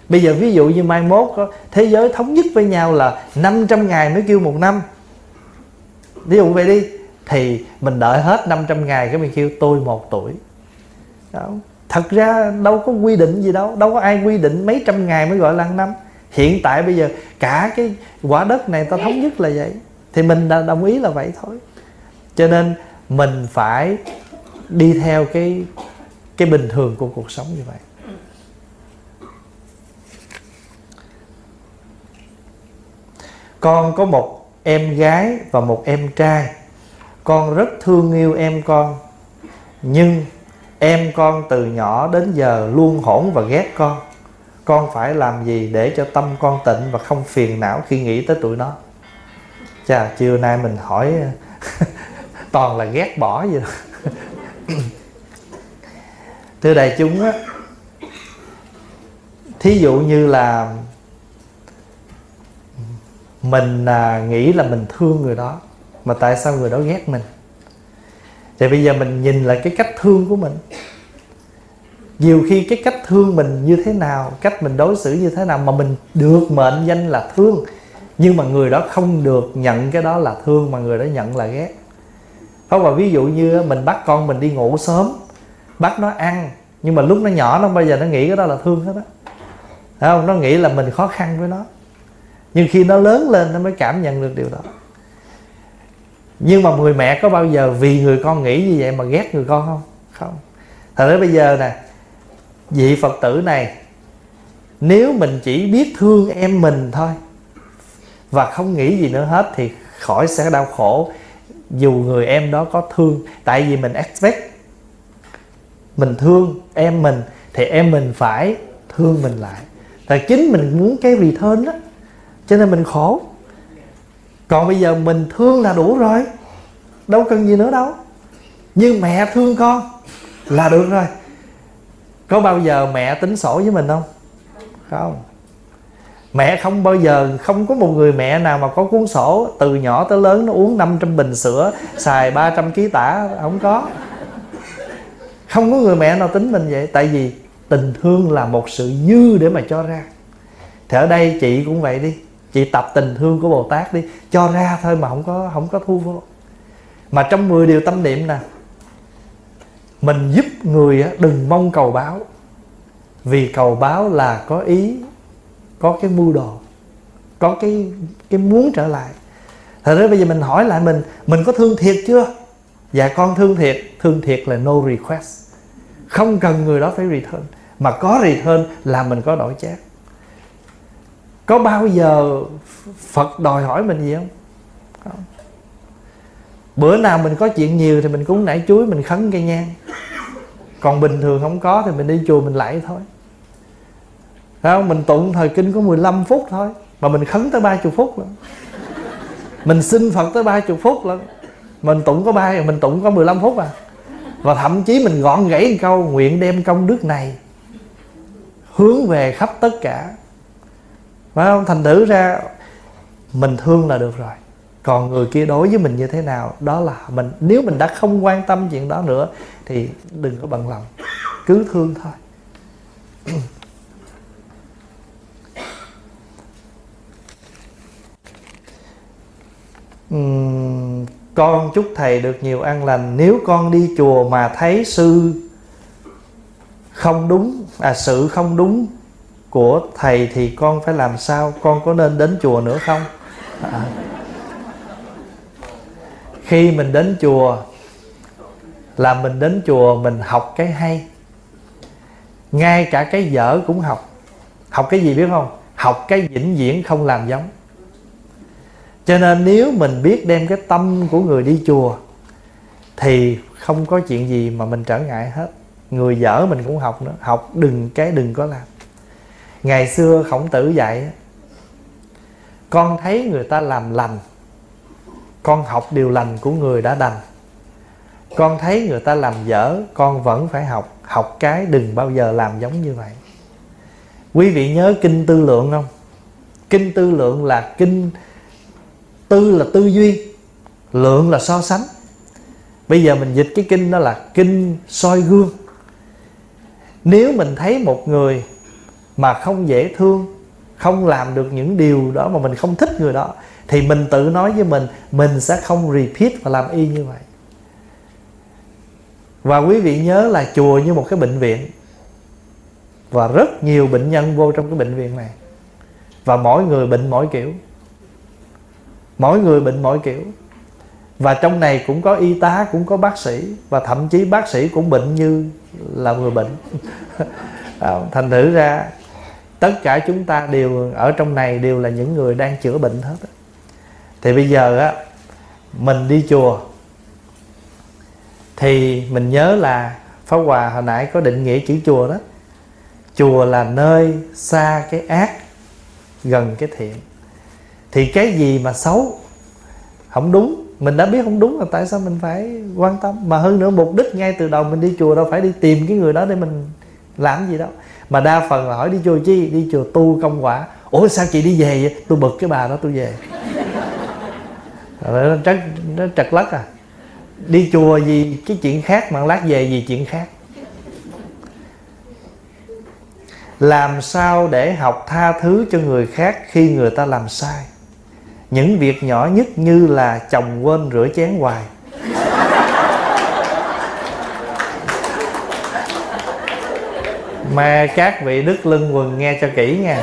Bây giờ ví dụ như mai mốt có thế giới thống nhất với nhau là 500 ngày mới kêu 1 năm, ví dụ vậy đi, thì mình đợi hết 500 ngày cái mình kêu tôi 1 tuổi. Đó. Thật ra đâu có quy định gì đâu, đâu có ai quy định mấy trăm ngày mới gọi là 1 năm. Hiện tại bây giờ cả cái quả đất này ta thống nhất là vậy, thì mình đã đồng ý là vậy thôi. Cho nên mình phải đi theo cái bình thường của cuộc sống như vậy. Con có một em gái và một em trai. Con rất thương yêu em con, nhưng em con từ nhỏ đến giờ luôn hỗn và ghét con. Con phải làm gì để cho tâm con tịnh và không phiền não khi nghĩ tới tụi nó? Chà, chiều nay mình hỏi toàn là ghét bỏ vậy. Thưa đại chúng á, thí dụ như là mình nghĩ là mình thương người đó, mà tại sao người đó ghét mình? Thì bây giờ mình nhìn lại cái cách thương của mình. Nhiều khi cái cách thương mình như thế nào, cách mình đối xử như thế nào mà mình được mệnh danh là thương, nhưng mà người đó không được nhận cái đó là thương, mà người đó nhận là ghét. Không, và ví dụ như mình bắt con mình đi ngủ sớm, bắt nó ăn, nhưng mà lúc nó nhỏ nó bây giờ nó nghĩ cái đó là thương hết á. Thấy không? Nó nghĩ là mình khó khăn với nó, nhưng khi nó lớn lên nó mới cảm nhận được điều đó. Nhưng mà người mẹ có bao giờ vì người con nghĩ như vậy mà ghét người con không? Không. Thật ra bây giờ nè, vị Phật tử này, nếu mình chỉ biết thương em mình thôi và không nghĩ gì nữa hết thì khỏi sẽ đau khổ dù người em đó có thương. Tại vì mình expect mình thương em mình thì em mình phải thương mình lại. Tại chính mình muốn cái return đó, cho nên mình khổ. Còn bây giờ mình thương là đủ rồi, đâu cần gì nữa đâu. Nhưng mẹ thương con là được rồi. Có bao giờ mẹ tính sổ với mình không? Không. Mẹ không bao giờ, không có một người mẹ nào mà có cuốn sổ từ nhỏ tới lớn nó uống 500 bình sữa, xài 300 kg tả, không có. Không có người mẹ nào tính mình vậy. Tại vì tình thương là một sự dư để mà cho ra. Thì ở đây chị cũng vậy đi, chị tập tình thương của Bồ Tát đi, cho ra thôi mà không có thu vô. Mà trong 10 điều tâm niệm nè, mình giúp người đừng mong cầu báo, vì cầu báo là có ý, có cái mưu đồ, có cái muốn trở lại. Thật ra bây giờ mình hỏi lại mình có thương thiệt chưa? Dạ con thương thiệt. Thương thiệt là no request, không cần người đó phải return. Mà có return là mình có đổi chác. Có bao giờ Phật đòi hỏi mình gì không? Không. Bữa nào mình có chuyện nhiều thì mình cúng nải chuối, mình khấn cây nhang. Còn bình thường không có thì mình đi chùa mình lạy thôi. Thấy không? Mình tụng thời kinh có 15 phút thôi, mà mình khấn tới 30 phút lận. Mình xin Phật tới 30 phút lận. Mình tụng có 15 phút à. Và thậm chí mình gọn gãy một câu: nguyện đem công đức này hướng về khắp tất cả. Phải không? Thành thử ra mình thương là được rồi. Còn người kia đối với mình như thế nào, đó là mình. Nếu mình đã không quan tâm chuyện đó nữa thì đừng có bận lòng, cứ thương thôi. Con chúc thầy được nhiều an lành. Nếu con đi chùa mà thấy sự không đúng của thầy thì con phải làm sao? Con có nên đến chùa nữa không? Khi mình đến chùa là mình đến chùa mình học cái hay. Ngay cả cái dở cũng học. Học cái gì biết không? Học cái vĩnh viễn không làm giống. Cho nên nếu mình biết đem cái tâm của người đi chùa thì không có chuyện gì mà mình trở ngại hết. Người dở mình cũng học nữa. Học đừng có làm. Ngày xưa Khổng Tử dạy: con thấy người ta làm lành, con học điều lành của người đã đành. Con thấy người ta làm dở, con vẫn phải học. Học cái đừng bao giờ làm giống như vậy. Quý vị nhớ kinh Tư Lượng không? Kinh Tư Lượng là kinh. Tư là tư duy, lượng là so sánh. Bây giờ mình dịch cái kinh đó là kinh soi gương. Nếu mình thấy một người mà không dễ thương, không làm được những điều đó mà mình không thích người đó, thì mình tự nói với mình sẽ không repeat và làm y như vậy. Và quý vị nhớ là chùa như một cái bệnh viện, và rất nhiều bệnh nhân vô trong cái bệnh viện này, và mỗi người bệnh mỗi kiểu. Mỗi người bệnh mỗi kiểu. Và trong này cũng có y tá, cũng có bác sĩ, và thậm chí bác sĩ cũng bệnh như là người bệnh. Thành thử ra tất cả chúng ta đều ở trong này đều là những người đang chữa bệnh hết. Thì bây giờ á, mình đi chùa thì mình nhớ là Pháp Hòa hồi nãy có định nghĩa chữ chùa đó. Chùa là nơi xa cái ác, gần cái thiện. Thì cái gì mà xấu, không đúng, mình đã biết không đúng là tại sao mình phải quan tâm. Mà hơn nữa mục đích ngay từ đầu mình đi chùa đâu phải đi tìm cái người đó để mình làm gì đâu. Mà đa phần là hỏi đi chùa chi? Đi chùa tu công quả. Ủa sao chị đi về vậy? Tôi bực cái bà đó tôi về. Nó trật lất à. Đi chùa gì cái chuyện khác, mà lát về gì chuyện khác. Làm sao để học tha thứ cho người khác khi người ta làm sai? Những việc nhỏ nhất như là chồng quên rửa chén hoài. Mà các vị đứt lưng quần nghe cho kỹ nha.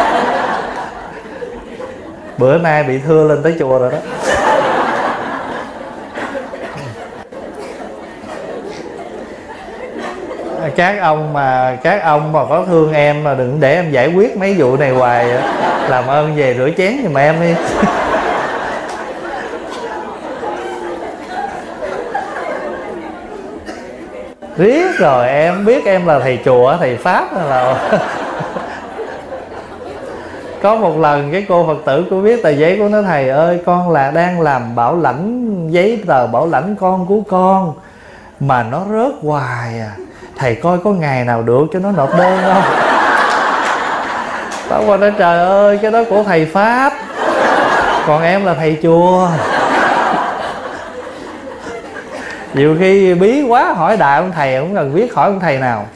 Bữa nay bị thưa lên tới chùa rồi đó. Các ông mà có thương em mà đừng để em giải quyết mấy vụ này hoài. Làm ơn về rửa chén giùm em đi. Riết rồi em biết em là thầy chùa, thầy Pháp là có một lần cái cô Phật tử cô viết tờ giấy, cô nói thầy ơi con là đang làm bảo lãnh, giấy tờ bảo lãnh con của con mà nó rớt hoài à, thầy coi có ngày nào được cho nó nộp đơn không? Pháp Hòa nói trời ơi cái đó của thầy Pháp, còn em là thầy chùa. Nhiều khi bí quá hỏi đại ông thầy, không cần biết hỏi ông thầy nào.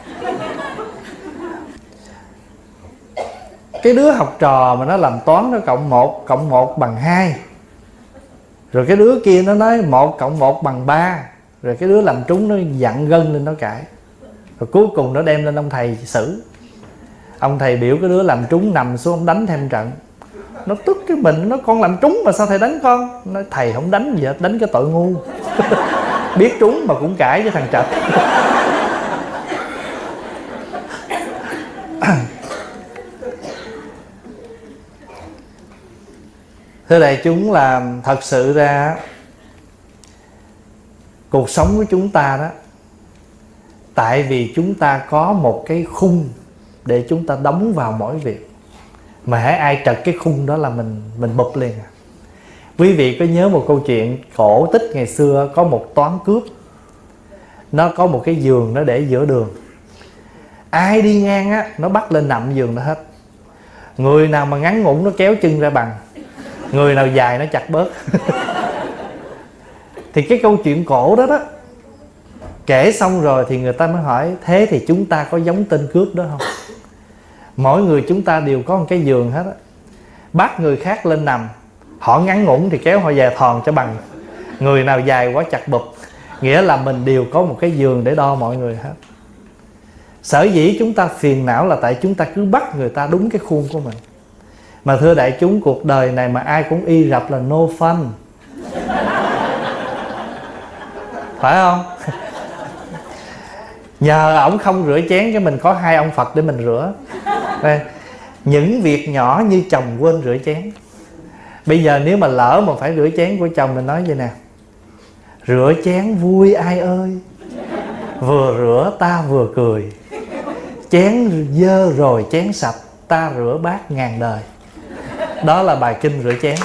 Cái đứa học trò mà nó làm toán nó cộng 1 bằng 2, rồi cái đứa kia nó nói 1 cộng 1 bằng 3, rồi cái đứa làm trúng nó giận gân lên nó cãi, rồi cuối cùng nó đem lên ông thầy xử. Ông thầy biểu cái đứa làm trúng nằm xuống ông đánh thêm trận. Nó tức cái mình, nó con làm trúng mà sao thầy đánh con? Nó thầy không đánh gì hết, đánh cái tội ngu. Biết trúng mà cũng cãi với thằng Trạch. Thưa đại chúng, là thật sự ra cuộc sống của chúng ta đó, tại vì chúng ta có một cái khung để chúng ta đóng vào mỗi việc, mà hễ ai trật cái khung đó là mình bụp liền à. Quý vị có nhớ một câu chuyện cổ tích ngày xưa, có một toán cướp, nó có một cái giường nó để giữa đường, ai đi ngang á nó bắt lên nằm giường đó hết. Người nào mà ngắn ngủn nó kéo chân ra bằng, người nào dài nó chặt bớt. Thì cái câu chuyện cổ đó đó kể xong rồi thì người ta mới hỏi, thế thì chúng ta có giống tên cướp đó không? Mỗi người chúng ta đều có một cái giường hết á. Bắt người khác lên nằm, họ ngắn ngủn thì kéo họ dài thòn cho bằng, người nào dài quá chặt bụp. Nghĩa là mình đều có một cái giường để đo mọi người hết. Sở dĩ chúng ta phiền não là tại chúng ta cứ bắt người ta đúng cái khuôn của mình. Mà thưa đại chúng, cuộc đời này mà ai cũng y rập là no fun, phải không? Nhờ ổng không rửa chén cái mình có 2 ông Phật để mình rửa. Đây, những việc nhỏ như chồng quên rửa chén. Bây giờ nếu mà lỡ mà phải rửa chén của chồng, mình nói vậy nè: rửa chén vui ai ơi, vừa rửa ta vừa cười, chén dơ rồi chén sạch, ta rửa bát ngàn đời. Đó là bài kinh rửa chén.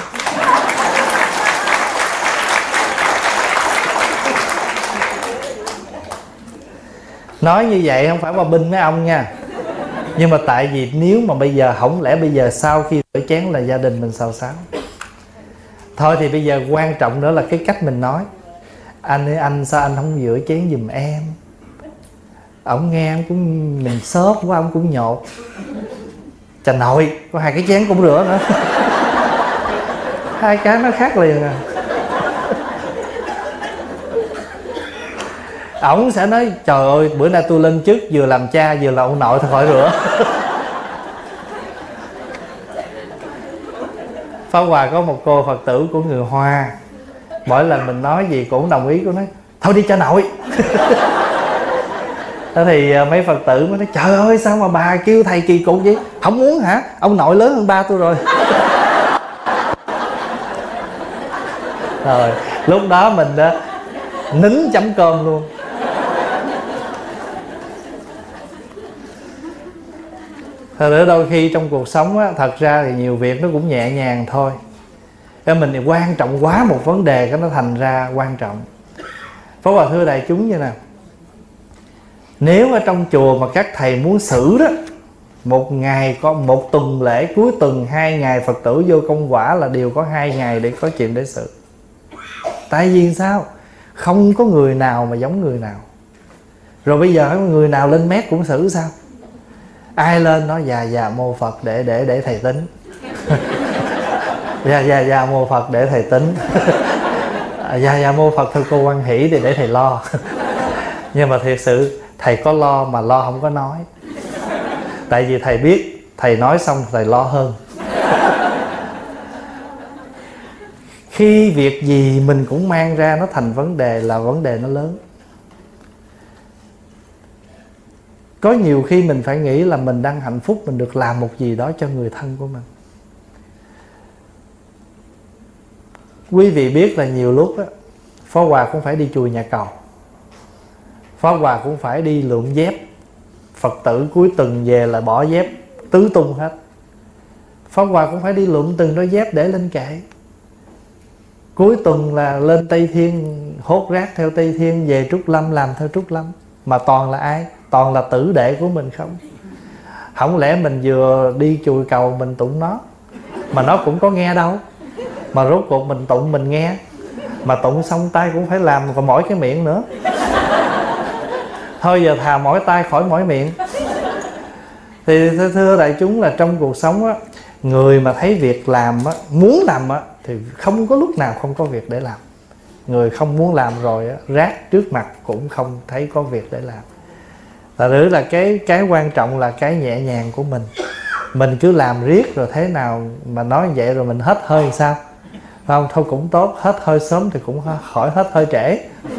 Nói như vậy không phải mà binh mấy ông nha, nhưng mà tại vì nếu mà bây giờ, không lẽ bây giờ sau khi rửa chén là gia đình mình xào xáo. Thôi thì bây giờ quan trọng nữa là cái cách mình nói. Anh ơi anh, sao anh không rửa chén giùm em? Ổng nghe cũng mình xốp quá, ông cũng nhột. Chà nội, có 2 cái chén cũng rửa nữa. 2 cái nó khác liền à. Ổng sẽ nói trời ơi, bữa nay tôi lên chức vừa làm cha vừa là ông nội, thôi khỏi rửa. Pháp Hòa có một cô Phật tử của người Hoa, mỗi lần mình nói gì cũng đồng ý, cô nói thôi đi cha nội. Thế thì mấy Phật tử mới nói trời ơi sao mà bà kêu thầy kỳ cục vậy, không muốn hả, ông nội lớn hơn ba tôi rồi. Rồi lúc đó mình đã nín chấm cơm luôn. Thật ra đôi khi trong cuộc sống á, thật ra thì nhiều việc nó cũng nhẹ nhàng thôi. Cái mình thì quan trọng quá một vấn đề, cái nó thành ra quan trọng. Pháp Hòa thưa đại chúng như nào, nếu ở trong chùa mà các thầy muốn xử đó, một ngày có một tuần lễ, cuối tuần 2 ngày Phật tử vô công quả là đều có 2 ngày để có chuyện để xử. Tại vì sao? Không có người nào mà giống người nào. Rồi bây giờ người nào lên mét cũng xử sao? Ai lên nói dạ mô Phật để thầy tính. Dạ mô Phật để thầy tính. Dạ mô Phật thôi cô hoan hỷ thì để thầy lo. Nhưng mà thiệt sự thầy có lo mà lo không có nói. Tại vì thầy biết thầy nói xong thầy lo hơn. Khi việc gì mình cũng mang ra nó thành vấn đề là vấn đề nó lớn. Có nhiều khi mình phải nghĩ là mình đang hạnh phúc, mình được làm một gì đó cho người thân của mình. Quý vị biết là nhiều lúc á, Pháp Hòa cũng phải đi chùa Nhà Cầu, Pháp Hòa cũng phải đi lượm dép. Phật tử cuối tuần về là bỏ dép tứ tung hết. Pháp Hòa cũng phải đi lượm từng đôi dép để lên kệ. Cuối tuần là lên Tây Thiên hốt rác theo Tây Thiên, về Trúc Lâm làm theo Trúc Lâm. Mà toàn là ai? Toàn là tử đệ của mình không. Không lẽ mình vừa đi chùa Cầu mình tụng nó, mà nó cũng có nghe đâu. Mà rốt cuộc mình tụng mình nghe, mà tụng xong tay cũng phải làm, còn mỏi cái miệng nữa. Thôi giờ thà mỏi tay khỏi mỏi miệng. Thì thưa đại chúng là trong cuộc sống á, người mà thấy việc làm á, muốn làm á, thì không có lúc nào không có việc để làm. Người không muốn làm rồi á, rác trước mặt cũng không thấy có việc để làm. Thật sự là cái quan trọng là cái nhẹ nhàng của mình. Mình cứ làm riết rồi thế nào mà nói vậy rồi mình hết hơi sao? Không, thôi cũng tốt, hết hơi sớm thì cũng khỏi hết hơi trễ.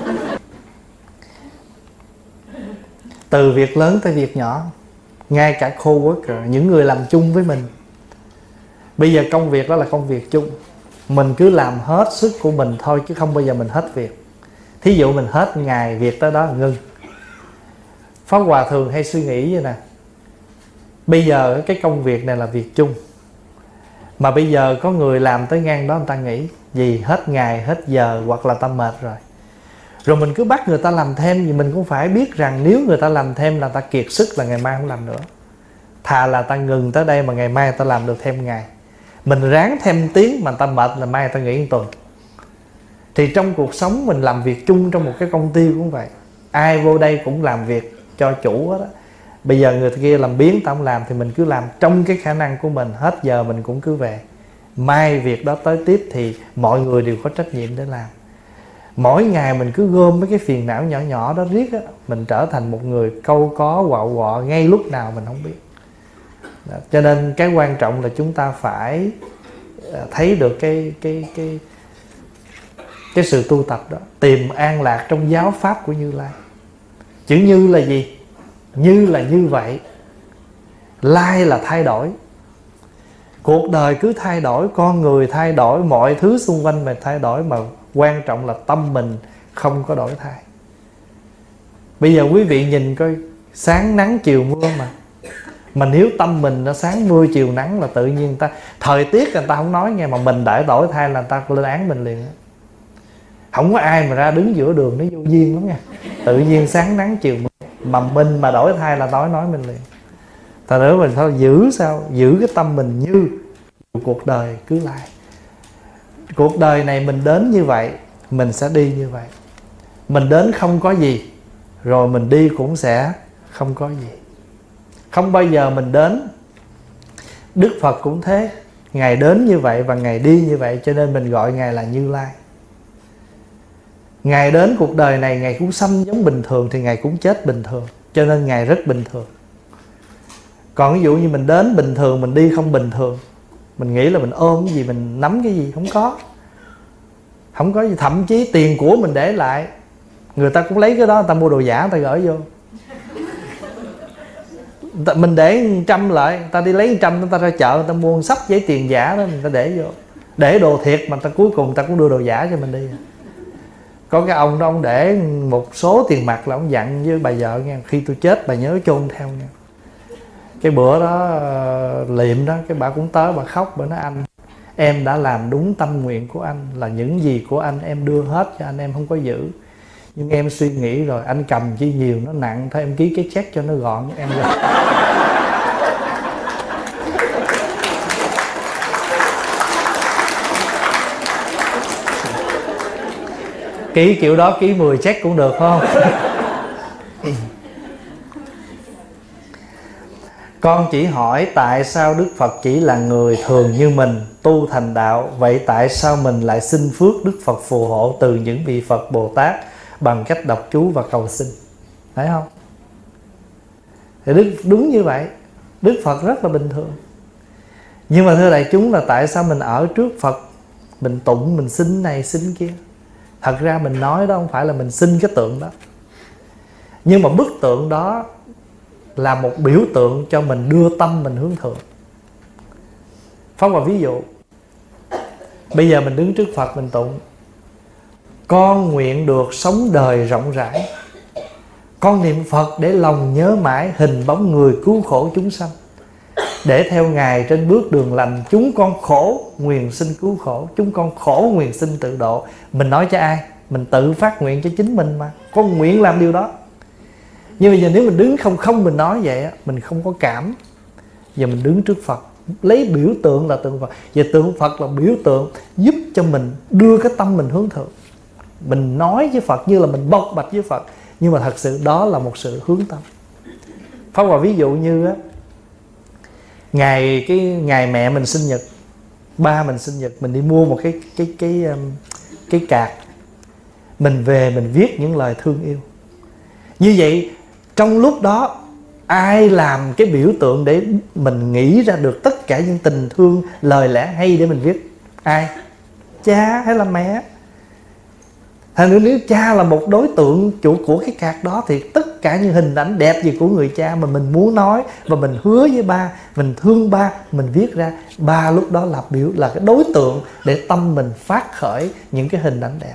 Từ việc lớn tới việc nhỏ, ngay cả coworker, những người làm chung với mình. Bây giờ công việc đó là công việc chung, mình cứ làm hết sức của mình thôi, chứ không bao giờ mình hết việc. Thí dụ mình hết ngày việc tới đó ngưng. Pháp Hòa thường hay suy nghĩ vậy nè, bây giờ cái công việc này là việc chung, mà bây giờ có người làm tới ngang đó người ta nghĩ gì hết ngày hết giờ, hoặc là ta mệt rồi mình cứ bắt người ta làm thêm. Thì mình cũng phải biết rằng nếu người ta làm thêm là ta kiệt sức, là ngày mai không làm nữa. Thà là ta ngừng tới đây mà ngày mai ta làm được thêm ngày. Mình ráng thêm tiếng mà ta mệt là mai ta nghỉ một tuần. Thì trong cuộc sống mình làm việc chung trong một cái công ty cũng vậy. Ai vô đây cũng làm việc cho chủ đó. Bây giờ người kia làm biếng ta không làm, thì mình cứ làm trong cái khả năng của mình. Hết giờ mình cũng cứ về. Mai việc đó tới tiếp thì mọi người đều có trách nhiệm để làm. Mỗi ngày mình cứ gom mấy cái phiền não nhỏ nhỏ đó riết á, mình trở thành một người câu có quạo quọ ngay lúc nào mình không biết. Đó. Cho nên cái quan trọng là chúng ta phải thấy được cái sự tu tập đó, tìm an lạc trong giáo pháp của Như Lai. Chữ Như là gì? Như là như vậy, Lai là thay đổi. Cuộc đời cứ thay đổi, con người thay đổi, mọi thứ xung quanh mình thay đổi, mà quan trọng là tâm mình không có đổi thay. Bây giờ quý vị nhìn coi, sáng nắng chiều mưa mà nếu tâm mình nó sáng mưa chiều nắng là tự nhiên ta, thời tiết người ta không nói nghe, mà mình đã đổi thay là người ta lên án mình liền. Không có ai mà ra đứng giữa đường, nó vô duyên lắm nha. Tự nhiên sáng nắng chiều mưa, mà mình mà đổi thay là nói mình liền. Thật nữa mình phải giữ sao? Giữ cái tâm mình như cuộc đời cứ lại. Cuộc đời này mình đến như vậy, mình sẽ đi như vậy. Mình đến không có gì, rồi mình đi cũng sẽ không có gì. Không bao giờ mình đến Đức Phật cũng thế, Ngài đến như vậy và Ngài đi như vậy, cho nên mình gọi Ngài là Như Lai. Ngài đến cuộc đời này, Ngài cũng sanh giống bình thường thì Ngài cũng chết bình thường, cho nên Ngài rất bình thường. Còn ví dụ như mình đến bình thường, mình đi không bình thường, mình nghĩ là mình ôm cái gì, mình nắm cái gì, không có. Không có gì, thậm chí tiền của mình để lại, người ta cũng lấy cái đó, người ta mua đồ giả, người ta gửi vô. Mình để 100 lại, người ta đi lấy 100, người ta ra chợ, người ta mua sắp giấy tiền giả đó, người ta để vô. Để đồ thiệt mà ta cuối cùng người ta cũng đưa đồ giả cho mình đi. Có cái ông đó, ông để một số tiền mặt là ông dặn với bà vợ nha, khi tôi chết bà nhớ chôn theo nha. Cái bữa đó liệm đó, cái bà cũng tới, bà khóc, bà nói anh, em đã làm đúng tâm nguyện của anh, là những gì của anh em đưa hết cho anh, em không có giữ. Nhưng em suy nghĩ rồi, anh cầm chi nhiều nó nặng, thôi em ký cái check cho nó gọn em rồi. Ký kiểu đó ký 10 check cũng được không? Con chỉ hỏi tại sao Đức Phật chỉ là người thường như mình tu thành đạo, vậy tại sao mình lại xin phước Đức Phật phù hộ từ những vị Phật Bồ Tát bằng cách đọc chú và cầu xin? Thấy không? Thì đúng như vậy, Đức Phật rất là bình thường. Nhưng mà thưa đại chúng, là tại sao mình ở trước Phật, mình tụng, mình xin này xin kia? Thật ra mình nói đó không phải là mình xin cái tượng đó, nhưng mà bức tượng đó là một biểu tượng cho mình đưa tâm mình hướng thượng. Phóng vào ví dụ, bây giờ mình đứng trước Phật mình tụng: con nguyện được sống đời rộng rãi, con niệm Phật để lòng nhớ mãi hình bóng người cứu khổ chúng sanh, để theo Ngài trên bước đường lành. Chúng con khổ nguyện xin cứu khổ, chúng con khổ nguyện xin tự độ. Mình nói cho ai? Mình tự phát nguyện cho chính mình mà, con nguyện làm điều đó. Nhưng bây giờ nếu mình đứng không mình nói vậy á, mình không có cảm. Giờ mình đứng trước Phật, lấy biểu tượng là tượng Phật. Giờ tượng Phật là biểu tượng giúp cho mình đưa cái tâm mình hướng thượng. Mình nói với Phật như là mình bộc bạch với Phật, nhưng mà thật sự đó là một sự hướng tâm. Phát vào ví dụ như á, ngày mẹ mình sinh nhật, ba mình sinh nhật, mình đi mua một cái card, mình về mình viết những lời thương yêu. Như vậy trong lúc đó ai làm cái biểu tượng để mình nghĩ ra được tất cả những tình thương, lời lẽ hay để mình viết? Ai? Cha hay là mẹ? Thành ra nếu cha là một đối tượng chủ của cái card đó, thì tất cả những hình ảnh đẹp gì của người cha mà mình muốn nói và mình hứa với ba, mình thương ba, mình viết ra, ba lúc đó là cái đối tượng để tâm mình phát khởi những cái hình ảnh đẹp.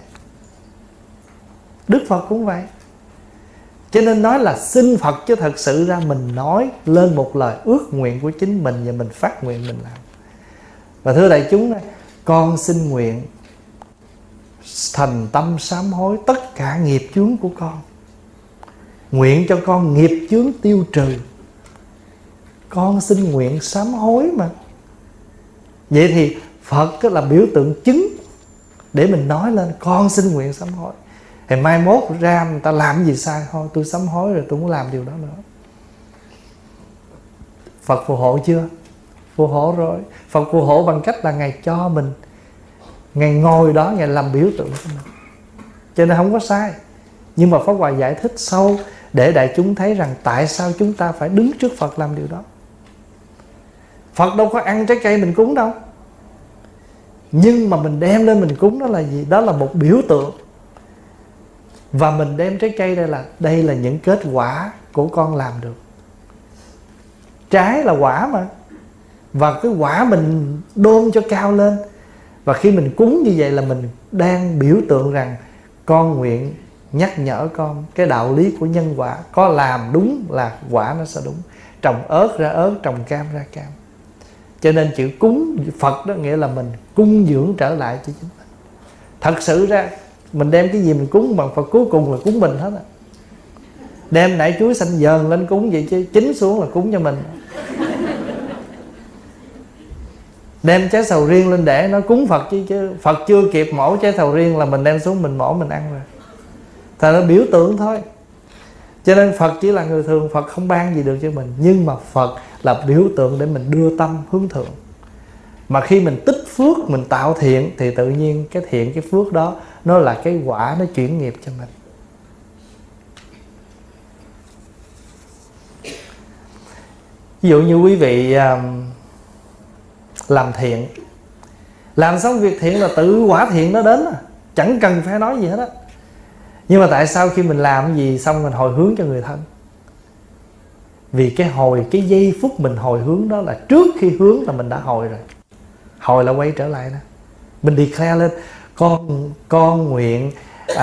Đức Phật cũng vậy. Cho nên nói là xin Phật, chứ thật sự ra mình nói lên một lời ước nguyện của chính mình và mình phát nguyện mình làm. Và thưa đại chúng, con xin nguyện thành tâm sám hối tất cả nghiệp chướng của con, nguyện cho con nghiệp chướng tiêu trừ. Con xin nguyện sám hối mà. Vậy thì Phật là biểu tượng chứng để mình nói lên con xin nguyện sám hối. Thì mai mốt ra người ta làm gì sai, thôi tôi sám hối rồi, tôi không làm điều đó nữa. Phật phù hộ chưa? Phù hộ rồi. Phật phù hộ bằng cách là Ngài cho mình, Ngài ngồi đó, Ngài làm biểu tượng của mình, cho nên không có sai. Nhưng mà Pháp Hòa giải thích sâu để đại chúng thấy rằng tại sao chúng ta phải đứng trước Phật làm điều đó. Phật đâu có ăn trái cây mình cúng đâu, nhưng mà mình đem lên mình cúng đó là gì? Đó là một biểu tượng. Và mình đem trái cây đây là những kết quả của con làm được. Trái là quả mà, và cái quả mình đôn cho cao lên. Và khi mình cúng như vậy là mình đang biểu tượng rằng con nguyện nhắc nhở con cái đạo lý của nhân quả. Có làm đúng là quả nó sẽ đúng. Trồng ớt ra ớt, trồng cam ra cam. Cho nên chữ cúng Phật đó nghĩa là mình cung dưỡng trở lại cho chính mình. Thật sự ra mình đem cái gì mình cúng bằng Phật, cuối cùng là cúng mình hết á. Đem nải chuối xanh dờn lên cúng vậy chứ chín xuống là cúng cho mình. Đem trái sầu riêng lên để nó cúng Phật chứ Phật chưa kịp mổ trái sầu riêng là mình đem xuống mình mổ mình ăn rồi. Thật là biểu tượng thôi. Cho nên Phật chỉ là người thường, Phật không ban gì được cho mình. Nhưng mà Phật là biểu tượng để mình đưa tâm hướng thượng. Mà khi mình tích phước, mình tạo thiện, thì tự nhiên cái thiện, cái phước đó nó là cái quả, nó chuyển nghiệp cho mình. Ví dụ như quý vị làm thiện, làm xong việc thiện là tự quả thiện nó đến, chẳng cần phải nói gì hết á. Nhưng mà tại sao khi mình làm cái gì xong mình hồi hướng cho người thân? Vì cái giây phút mình hồi hướng đó là trước khi hướng là mình đã hồi rồi. Hồi là quay trở lại đó. Mình declare lên, con nguyện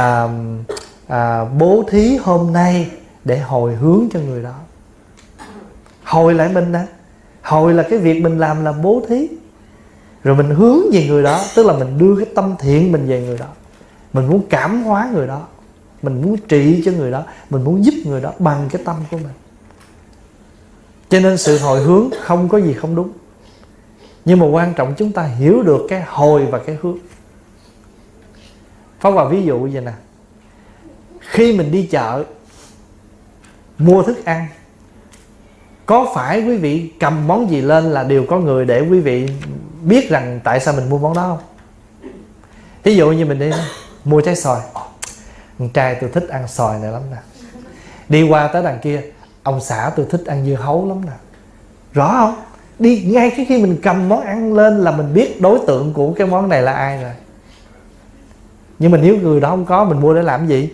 bố thí hôm nay để hồi hướng cho người đó. Hồi lại mình nè. Hồi là cái việc mình làm là bố thí. Rồi mình hướng về người đó, tức là mình đưa cái tâm thiện mình về người đó. Mình muốn cảm hóa người đó, mình muốn trị cho người đó, mình muốn giúp người đó bằng cái tâm của mình. Cho nên sự hồi hướng không có gì không đúng. Nhưng mà quan trọng chúng ta hiểu được cái hồi và cái hướng. Pháp Hòa ví dụ vậy nè. Khi mình đi chợ mua thức ăn, có phải quý vị cầm món gì lên là đều có người để quý vị biết rằng tại sao mình mua món đó không? Ví dụ như mình đi mua trái xoài, con trai tôi thích ăn xoài này lắm nè. Đi qua tới đằng kia, ông xã tôi thích ăn dưa hấu lắm nè. Rõ không? Đi ngay cái khi mình cầm món ăn lên là mình biết đối tượng của cái món này là ai rồi. Nhưng mà nếu người đó không có, mình mua để làm gì?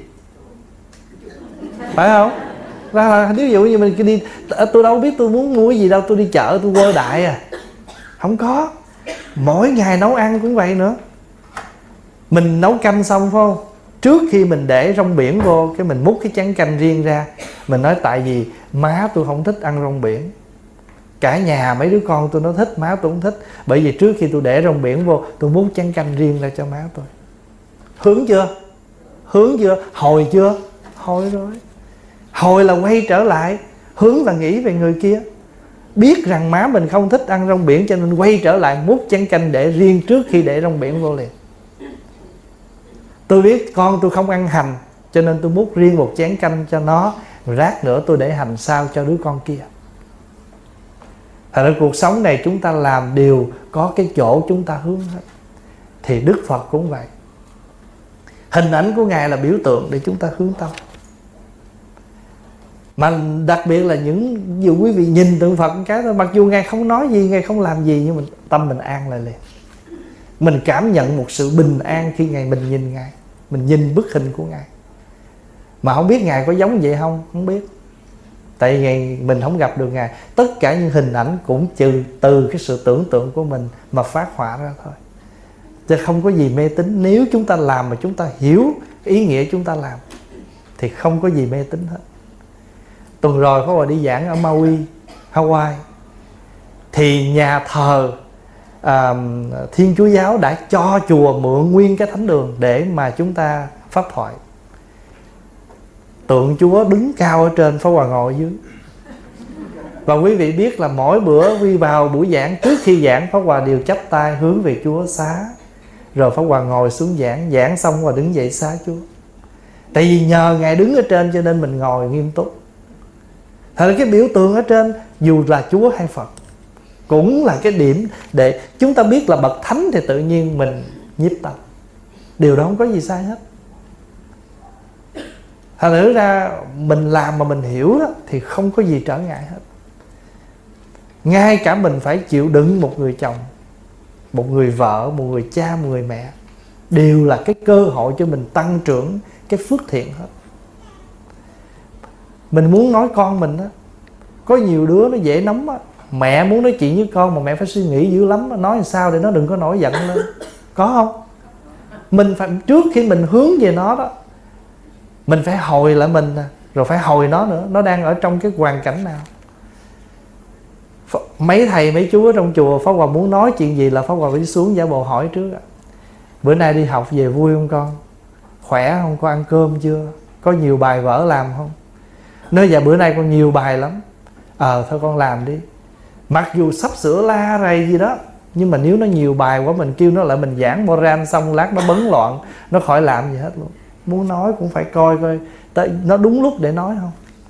Phải không? Ra là ví dụ như mình đi, tôi đâu biết tôi muốn mua cái gì đâu, tôi đi chợ tôi quơ đại à. Không có. Mỗi ngày nấu ăn cũng vậy nữa. Mình nấu canh xong phải không? Trước khi mình để rong biển vô, cái mình múc cái chén canh riêng ra, mình nói tại vì má tôi không thích ăn rong biển. Cả nhà mấy đứa con tôi nó thích, má tôi không thích. Bởi vì trước khi tôi để rong biển vô, tôi múc chén canh riêng ra cho má tôi. Hướng chưa? Hướng chưa? Hồi chưa? Hồi rồi. Hồi là quay trở lại. Hướng là nghĩ về người kia. Biết rằng má mình không thích ăn rong biển, cho nên quay trở lại múc chén canh để riêng trước khi để rong biển vô liền. Tôi biết con tôi không ăn hành, cho nên tôi múc riêng một chén canh cho nó, rồi rát nữa tôi để hành sao cho đứa con kia. Thật ra cuộc sống này chúng ta làm đều có cái chỗ chúng ta hướng hết. Thì Đức Phật cũng vậy. Hình ảnh của Ngài là biểu tượng để chúng ta hướng tâm. Mà đặc biệt là dù quý vị nhìn tượng Phật một cái thôi, mặc dù Ngài không nói gì, Ngài không làm gì, nhưng tâm mình an lại liền. Mình cảm nhận một sự bình an khi mình nhìn Ngài, mình nhìn bức hình của Ngài. Mà không biết Ngài có giống vậy không? Không biết. Tại vì mình không gặp được Ngài. Tất cả những hình ảnh cũng từ cái sự tưởng tượng của mình mà phát họa ra thôi. Chứ không có gì mê tín. Nếu chúng ta làm mà chúng ta hiểu ý nghĩa chúng ta làm thì không có gì mê tín hết. Tuần rồi có đi giảng ở Maui, Hawaii. Thì nhà thờ Thiên Chúa Giáo đã cho chùa mượn nguyên cái thánh đường để mà chúng ta pháp thoại. Tượng Chúa đứng cao ở trên, Pháp Hòa ngồi ở dưới. Và quý vị biết là mỗi bữa đi vào buổi giảng, trước khi giảng Pháp Hòa đều chắp tay hướng về Chúa xá. Rồi Pháp Hòa ngồi xuống giảng xong Hòa đứng dậy xá Chúa. Tại vì nhờ Ngài đứng ở trên cho nên mình ngồi nghiêm túc. Thật ra cái biểu tượng ở trên, dù là Chúa hay Phật, cũng là cái điểm để chúng ta biết là bậc thánh, thì tự nhiên mình nhiếp tâm. Điều đó không có gì sai hết. Thật ra mình làm mà mình hiểu đó, thì không có gì trở ngại hết. Ngay cả mình phải chịu đựng một người chồng, một người vợ, một người cha, một người mẹ, đều là cái cơ hội cho mình tăng trưởng cái phước thiện hết. Mình muốn nói con mình đó, có nhiều đứa nó dễ nóng á. Mẹ muốn nói chuyện với con mà mẹ phải suy nghĩ dữ lắm, nói làm sao để nó đừng có nổi giận lên. Có không? Mình phải, trước khi mình hướng về nó đó, mình phải hồi lại mình, rồi phải hồi nó nữa. Nó đang ở trong cái hoàn cảnh nào. Mấy thầy mấy chú ở trong chùa, Pháp Hòa muốn nói chuyện gì là Pháp Hòa phải xuống giả bộ hỏi trước. Bữa nay đi học về vui không con? Khỏe không? Có ăn cơm chưa? Có nhiều bài vở làm không? Nói dạ bữa nay con nhiều bài lắm. Thôi con làm đi. Mặc dù sắp sửa la rầy gì đó, nhưng mà nếu nó nhiều bài quá, mình kêu nó lại mình giảng moral xong lát nó bấn loạn, nó khỏi làm gì hết luôn. Muốn nói cũng phải coi nó đúng lúc để nói không.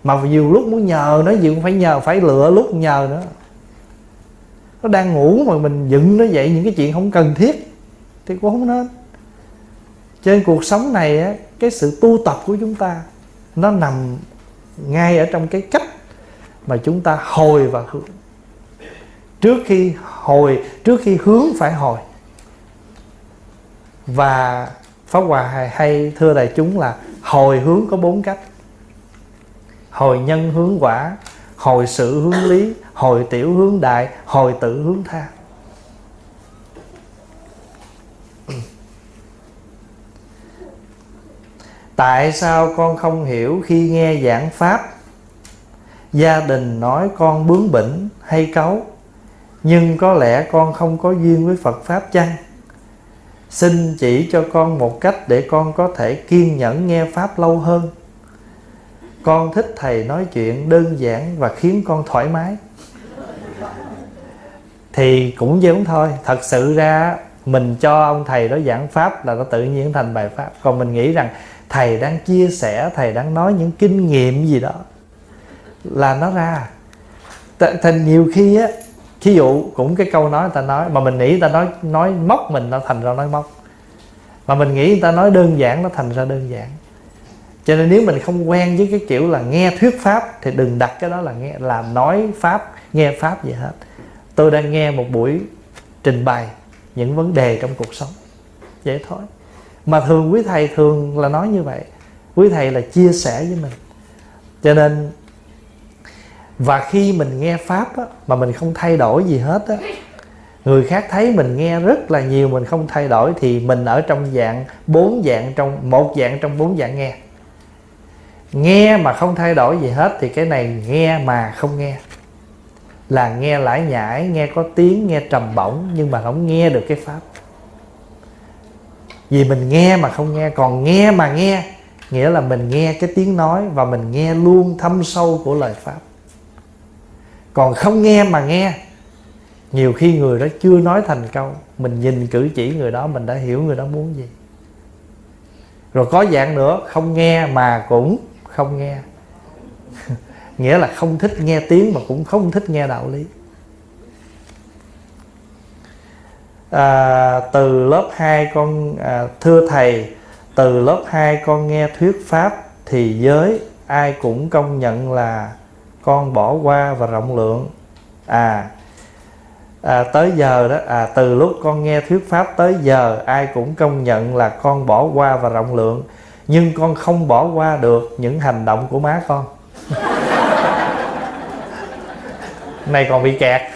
Mà nhiều lúc muốn nhờ nó gì cũng phải nhờ, phải lựa lúc nhờ nữa. Nó đang ngủ mà mình dựng nó dậy những cái chuyện không cần thiết thì cũng không nên. Cho nên cuộc sống này á, cái sự tu tập của chúng ta nó nằm ngay ở trong cái cách mà chúng ta hồi và hướng. Trước khi hướng phải hồi. Và Pháp Hòa hay thưa đại chúng là hồi hướng có 4 cách: hồi nhân hướng quả, hồi sự hướng lý, hồi tiểu hướng đại, hồi tự hướng tha. Tại sao con không hiểu khi nghe giảng pháp, gia đình nói con bướng bỉnh hay cáu, nhưng có lẽ con không có duyên với Phật Pháp chăng? Xin chỉ cho con một cách để con có thể kiên nhẫn nghe Pháp lâu hơn. Con thích thầy nói chuyện đơn giản và khiến con thoải mái. Thì cũng giống thôi. Thật sự ra mình cho ông thầy đó giảng Pháp là nó tự nhiên thành bài Pháp. Còn mình nghĩ rằng thầy đang chia sẻ, thầy đang nói những kinh nghiệm gì đó là nó ra. Thành nhiều khi á, thí dụ cũng cái câu nói người ta nói mà mình nghĩ người ta nói móc mình, nó thành ra nói móc. Mà mình nghĩ người ta nói đơn giản, nó thành ra đơn giản. Cho nên nếu mình không quen với cái kiểu là nghe thuyết Pháp thì đừng đặt cái đó là nghe, làm nói Pháp, nghe Pháp gì hết. Tôi đang nghe một buổi trình bày những vấn đề trong cuộc sống, vậy thôi. Mà thường quý thầy thường là nói như vậy. Quý thầy là chia sẻ với mình. Cho nên và khi mình nghe Pháp á, mà mình không thay đổi gì hết á, người khác thấy mình nghe rất là nhiều, mình không thay đổi, thì mình ở trong dạng 4 dạng, trong một dạng trong 4 dạng nghe. Nghe mà không thay đổi gì hết thì cái này nghe mà không nghe, là nghe lải nhải, nghe có tiếng, nghe trầm bổng, nhưng mà không nghe được cái Pháp. Vì mình nghe mà không nghe. Còn nghe mà nghe nghĩa là mình nghe cái tiếng nói và mình nghe luôn thâm sâu của lời Pháp. Còn không nghe mà nghe, nhiều khi người đó chưa nói thành câu, mình nhìn cử chỉ người đó mình đã hiểu người đó muốn gì. Rồi có dạng nữa, không nghe mà cũng không nghe. Nghĩa là không thích nghe tiếng mà cũng không thích nghe đạo lý. Từ lớp 2 con thưa thầy, từ lớp 2 con nghe thuyết Pháp thì giới ai cũng công nhận là con bỏ qua và rộng lượng. Tới giờ đó, từ lúc con nghe thuyết Pháp tới giờ ai cũng công nhận là con bỏ qua và rộng lượng, nhưng con không bỏ qua được những hành động của má con. Này còn bị kẹt.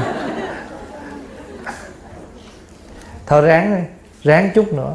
Thôi ráng chút nữa.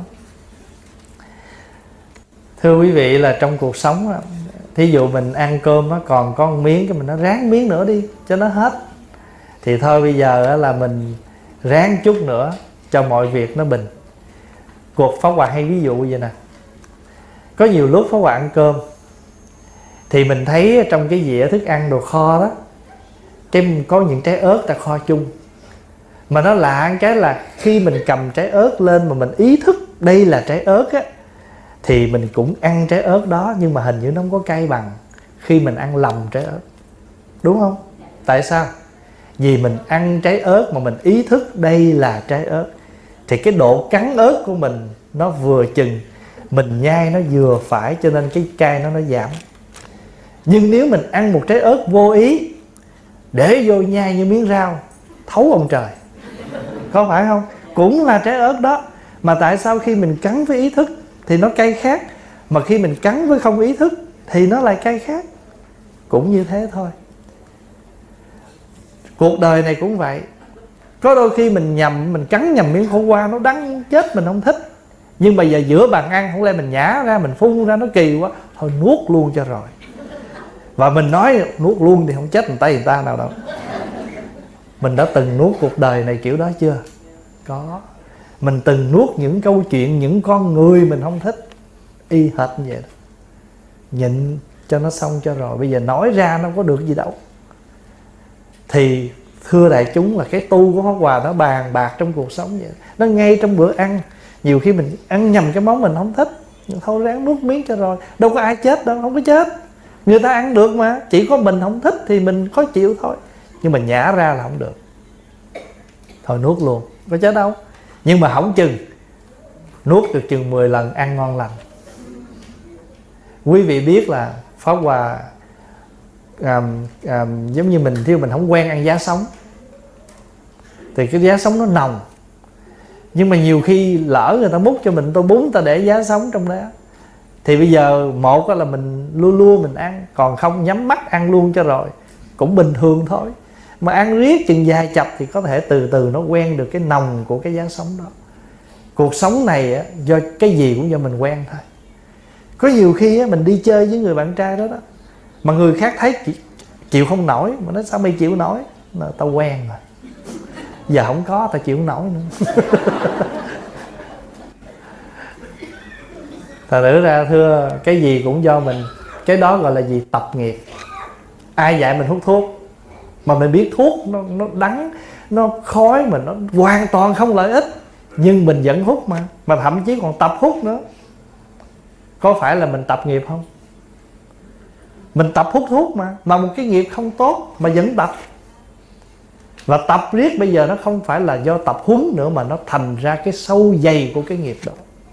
Thưa quý vị, là trong cuộc sống á, thí dụ mình ăn cơm nó còn có một miếng, cái mình nói ráng miếng nữa đi cho nó hết. Thì thôi bây giờ là mình ráng chút nữa cho mọi việc nó bình. Cuộc Pháp Hòa hay ví dụ vậy nè. Có nhiều lúc Pháp Hòa ăn cơm thì mình thấy trong cái dĩa thức ăn đồ kho đó, có những trái ớt ta kho chung. Mà nó lạ cái là khi mình cầm trái ớt lên mà mình ý thức đây là trái ớt á, thì mình cũng ăn trái ớt đó, nhưng mà hình như nó không có cay bằng khi mình ăn lòng trái ớt. Đúng không? Tại sao? Vì mình ăn trái ớt mà mình ý thức đây là trái ớt, thì cái độ cắn ớt của mình nó vừa chừng, mình nhai nó vừa phải, cho nên cái cay nó giảm. Nhưng nếu mình ăn một trái ớt vô ý, để vô nhai như miếng rau, thấu ông trời, có phải không? Cũng là trái ớt đó, mà tại sao khi mình cắn với ý thức thì nó cay khác, mà khi mình cắn với không ý thức thì nó lại cay khác? Cũng như thế thôi. Cuộc đời này cũng vậy. Có đôi khi mình cắn nhầm miếng khổ qua, nó đắng chết, mình không thích. Nhưng bây giờ giữa bàn ăn, không lẽ mình nhả ra, mình phun ra, nó kỳ quá, thôi nuốt luôn cho rồi. Và mình nói nuốt luôn thì không chết người ta nào đâu. Mình đã từng nuốt cuộc đời này kiểu đó chưa? Có. Mình từng nuốt những câu chuyện, những con người mình không thích, y hệt như vậy đó. Nhịn cho nó xong cho rồi. Bây giờ nói ra nó có được gì đâu. Thì thưa đại chúng, là cái tu của Pháp Hòa nó bàn bạc trong cuộc sống vậy. Nó ngay trong bữa ăn. Nhiều khi mình ăn nhầm cái món mình không thích, thôi ráng nuốt miếng cho rồi. Đâu có ai chết đâu, không có chết. Người ta ăn được mà, chỉ có mình không thích thì mình khó chịu thôi. Nhưng mà nhả ra là không được, thôi nuốt luôn, có chết đâu. Nhưng mà hỏng chừng nuốt được chừng 10 lần ăn ngon lành. Quý vị biết là Pháp Hòa giống như mình, thí mình không quen ăn giá sống thì cái giá sống nó nồng. Nhưng mà nhiều khi lỡ người ta múc cho mình tô bún, người ta để giá sống trong đó, thì bây giờ một là mình lua mình ăn, còn không nhắm mắt ăn luôn cho rồi, cũng bình thường thôi. Mà ăn riết chừng vài chập thì có thể từ từ nó quen được cái nồng của cái giá sống đó. Cuộc sống này á, do cái gì cũng do mình quen thôi. Có nhiều khi á, mình đi chơi với người bạn trai đó mà người khác thấy chịu không nổi, mà nói sao mày chịu nổi? Mà tao quen rồi, giờ không có tao chịu không nổi nữa. Thật thử ra thưa, cái gì cũng do mình. Cái đó gọi là gì? Tập nghiệp. Ai dạy mình hút thuốc? Mà mình biết thuốc nó đắng, nó khói, mà nó hoàn toàn không lợi ích, nhưng mình vẫn hút mà thậm chí còn tập hút nữa. Có phải là mình tập nghiệp không? Mình tập hút thuốc mà một cái nghiệp không tốt mà vẫn tập. Và tập riết bây giờ nó không phải là do tập huấn nữa, mà nó thành ra cái sâu dày của cái nghiệp đó.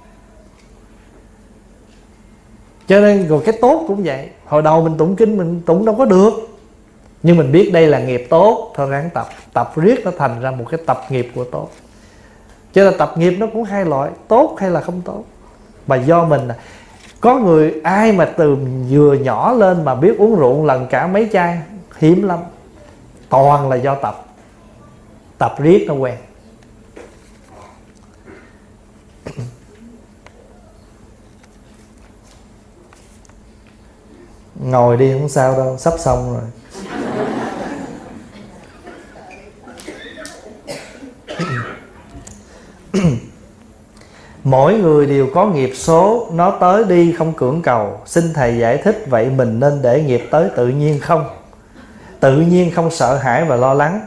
Cho nên rồi cái tốt cũng vậy. Hồi đầu mình tụng kinh mình tụng đâu có được, nhưng mình biết đây là nghiệp tốt, thôi ráng tập. Tập riết nó thành ra một cái tập nghiệp của tốt. Cho nên tập nghiệp nó cũng hai loại, tốt hay là không tốt. Mà do mình, có người ai mà từ vừa nhỏ lên mà biết uống rượu lần cả mấy chai, hiếm lắm. Toàn là do tập. Tập riết nó quen. Ngồi đi không sao đâu, sắp xong rồi. Mỗi người đều có nghiệp số, nó tới đi không cưỡng cầu. Xin Thầy giải thích vậy mình nên để nghiệp tới tự nhiên không? Tự nhiên không sợ hãi và lo lắng.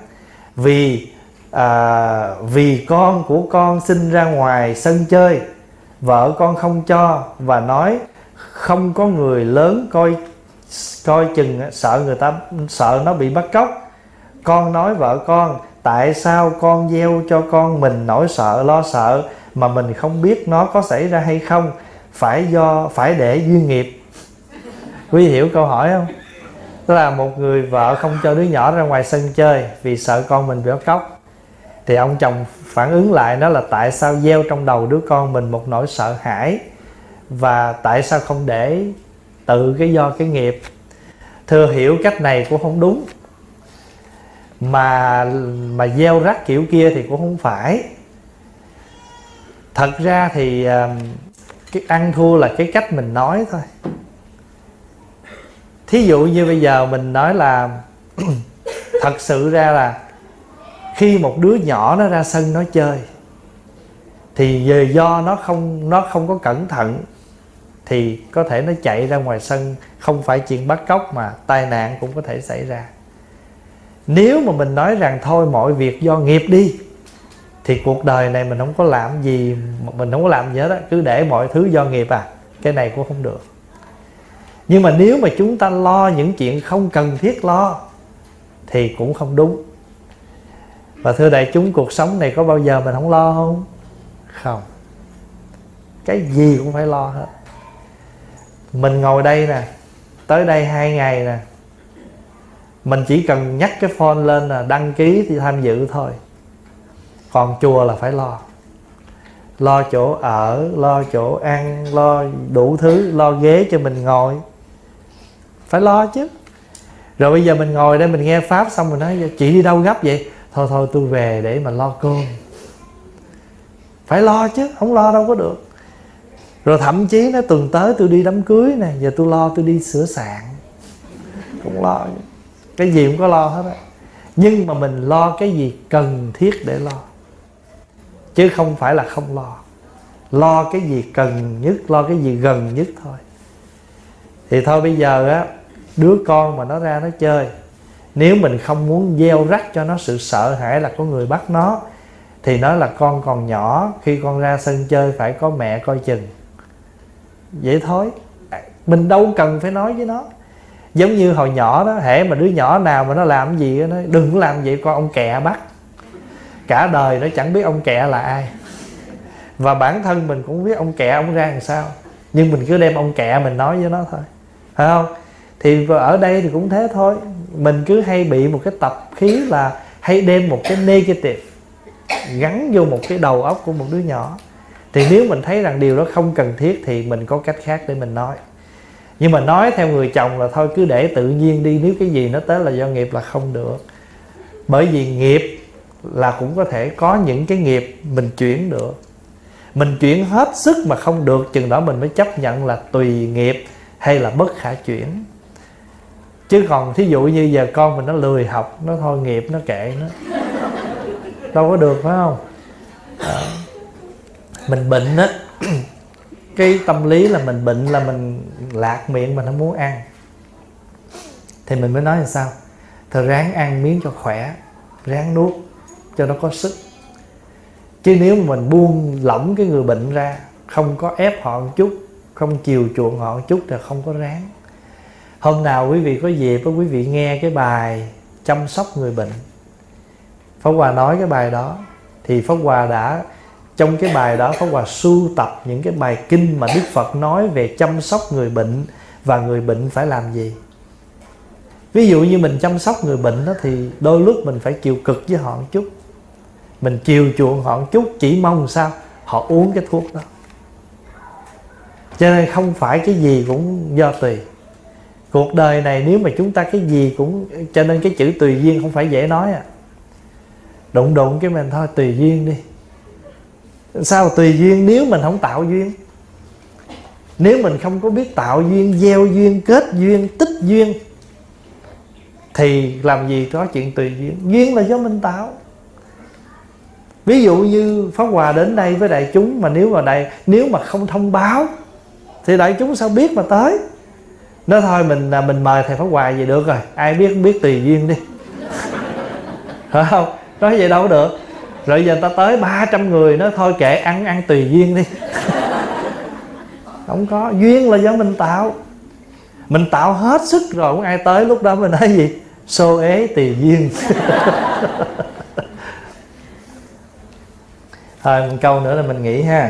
Vì con của con sinh ra ngoài sân chơi, vợ con không cho và nói không có người lớn coi chừng, sợ nó bị bắt cóc. Con nói vợ con, tại sao con gieo cho con mình nỗi sợ lo sợ mà mình không biết nó có xảy ra hay không? Phải để duyên nghiệp. Quý hiểu câu hỏi không? Tức là một người vợ không cho đứa nhỏ ra ngoài sân chơi vì sợ con mình bị bắt cóc, thì ông chồng phản ứng lại đó là tại sao gieo trong đầu đứa con mình một nỗi sợ hãi, và tại sao không để tự do cái nghiệp. Thưa hiểu cách này cũng không đúng, mà gieo rắc kiểu kia thì cũng không phải. Thật ra thì cái ăn thua là cái cách mình nói thôi. Thí dụ như bây giờ mình nói là thật sự ra là khi một đứa nhỏ nó ra sân nó chơi, thì do nó không có cẩn thận, thì có thể nó chạy ra ngoài sân, không phải chuyện bắt cóc mà tai nạn cũng có thể xảy ra. Nếu mà mình nói rằng thôi mọi việc do nghiệp đi, thì cuộc đời này mình không có làm gì, mình không có làm gì hết á, cứ để mọi thứ do nghiệp cái này cũng không được. Nhưng mà nếu mà chúng ta lo những chuyện không cần thiết lo thì cũng không đúng. Và thưa đại chúng, cuộc sống này có bao giờ mình không lo không? Không. Cái gì cũng phải lo hết. Mình ngồi đây nè, tới đây 2 ngày nè, mình chỉ cần nhắc cái phone lên là đăng ký thì tham dự thôi. Còn chùa là phải lo. Lo chỗ ở, lo chỗ ăn, lo đủ thứ, lo ghế cho mình ngồi. Phải lo chứ. Rồi bây giờ mình ngồi đây mình nghe Pháp xong mình nói chị đi đâu gấp vậy? Thôi tôi về để mà lo cơm. Phải lo chứ, không lo đâu có được. Rồi thậm chí nó tuần tới tôi đi đám cưới nè, giờ tôi lo tôi đi sửa soạn, cũng lo. Cái gì cũng có lo hết á. Nhưng mà mình lo cái gì cần thiết để lo, chứ không phải là không lo. Lo cái gì cần nhất, lo cái gì gần nhất thôi. Thì thôi bây giờ á, đứa con mà nó ra nó chơi, nếu mình không muốn gieo rắc cho nó sự sợ hãi là có người bắt nó, thì nói là con còn nhỏ, khi con ra sân chơi phải có mẹ coi chừng. Vậy thôi. Mình đâu cần phải nói với nó. Giống như hồi nhỏ đó, hễ mà đứa nhỏ nào mà nó làm cái gì đó, nó đừng có làm vậy con ông kẹ bắt. Cả đời nó chẳng biết ông kẹ là ai. Và bản thân mình cũng biết ông kẹ ông ra làm sao, nhưng mình cứ đem ông kẹ mình nói với nó thôi, phải không? Thì ở đây thì cũng thế thôi. Mình cứ hay bị một cái tập khí là hay đem một cái negative gắn vô một cái đầu óc của một đứa nhỏ. Thì nếu mình thấy rằng điều đó không cần thiết thì mình có cách khác để mình nói. Nhưng mà nói theo người chồng là thôi cứ để tự nhiên đi, nếu cái gì nó tới là do nghiệp là không được. Bởi vì nghiệp là cũng có thể có những cái nghiệp mình chuyển được. Mình chuyển hết sức mà không được, chừng đó mình mới chấp nhận là tùy nghiệp hay là bất khả chuyển. Chứ còn thí dụ như giờ con mình nó lười học, nó thôi nghiệp nó kệ nó, đâu có được, phải không? Mình bệnh á cái tâm lý là mình bệnh là mình lạc miệng, mình không muốn ăn, thì mình mới nói là sao? Thôi ráng ăn miếng cho khỏe, ráng nuốt cho nó có sức. Chứ nếu mà mình buông lỏng cái người bệnh ra, không có ép họ một chút, không chiều chuộng họ một chút thì không có ráng. Hôm nào quý vị có dịp quý vị nghe cái bài chăm sóc người bệnh, Pháp Hòa nói cái bài đó, thì Pháp Hòa đã trong cái bài đó Pháp Hòa sưu tập những cái bài kinh mà Đức Phật nói về chăm sóc người bệnh và người bệnh phải làm gì. Ví dụ như mình chăm sóc người bệnh đó, thì đôi lúc mình phải chịu cực với họ một chút, mình chiều chuộng họ một chút, chỉ mong sao họ uống cái thuốc đó. Cho nên không phải cái gì cũng do tùy. Cuộc đời này nếu mà chúng ta cái gì cũng, cho nên cái chữ tùy duyên không phải dễ nói à. Đụng đụng cái mình thôi tùy duyên đi. Sao tùy duyên nếu mình không tạo duyên? Nếu mình không có biết tạo duyên, gieo duyên, kết duyên, tích duyên, thì làm gì có chuyện tùy duyên. Duyên là do mình tạo. Ví dụ như Pháp Hòa đến đây với đại chúng, mà nếu mà không thông báo thì đại chúng sao biết mà tới. Nói thôi mình mời thầy Pháp Hòa về được rồi, ai biết không biết tùy duyên đi. Phải không? Nói vậy đâu có được. Rồi giờ ta tới 300 người, nói thôi kệ ăn tùy duyên đi. Không có. Duyên là do mình tạo. Mình tạo hết sức rồi không ai tới, lúc đó mình nói gì? Xô ế tùy duyên. Thôi một câu nữa là mình nghỉ ha.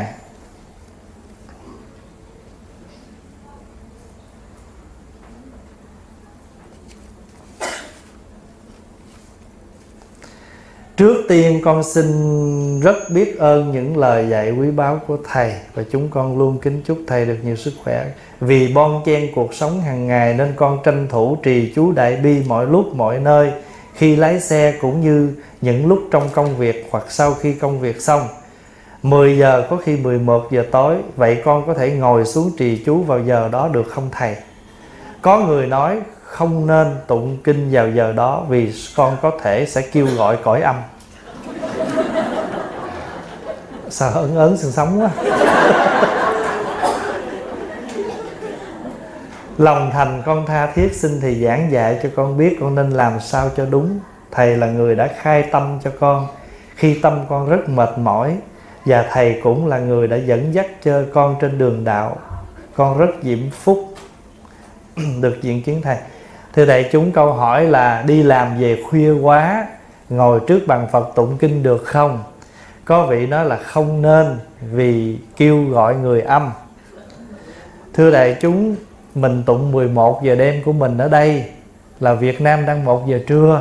Trước tiên con xin rất biết ơn những lời dạy quý báu của Thầy, và chúng con luôn kính chúc Thầy được nhiều sức khỏe. Vì bon chen cuộc sống hàng ngày nên con tranh thủ trì chú Đại Bi mọi lúc mọi nơi, khi lái xe cũng như những lúc trong công việc hoặc sau khi công việc xong. 10 giờ có khi 11 giờ tối, vậy con có thể ngồi xuống trì chú vào giờ đó được không Thầy? Có người nói không nên tụng kinh vào giờ đó vì con có thể sẽ kêu gọi cõi âm. Sao ớn ớn sừng sống quá. Lòng thành con tha thiết xin Thầy giảng dạy cho con biết con nên làm sao cho đúng. Thầy là người đã khai tâm cho con khi tâm con rất mệt mỏi, và Thầy cũng là người đã dẫn dắt cho con trên đường đạo. Con rất diễm phúc được diện kiến Thầy. Thưa đại chúng, câu hỏi là đi làm về khuya quá, ngồi trước bàn Phật tụng kinh được không? Có vị nói là không nên vì kêu gọi người âm. Thưa đại chúng, mình tụng 11 giờ đêm của mình ở đây là Việt Nam đang 1 giờ trưa,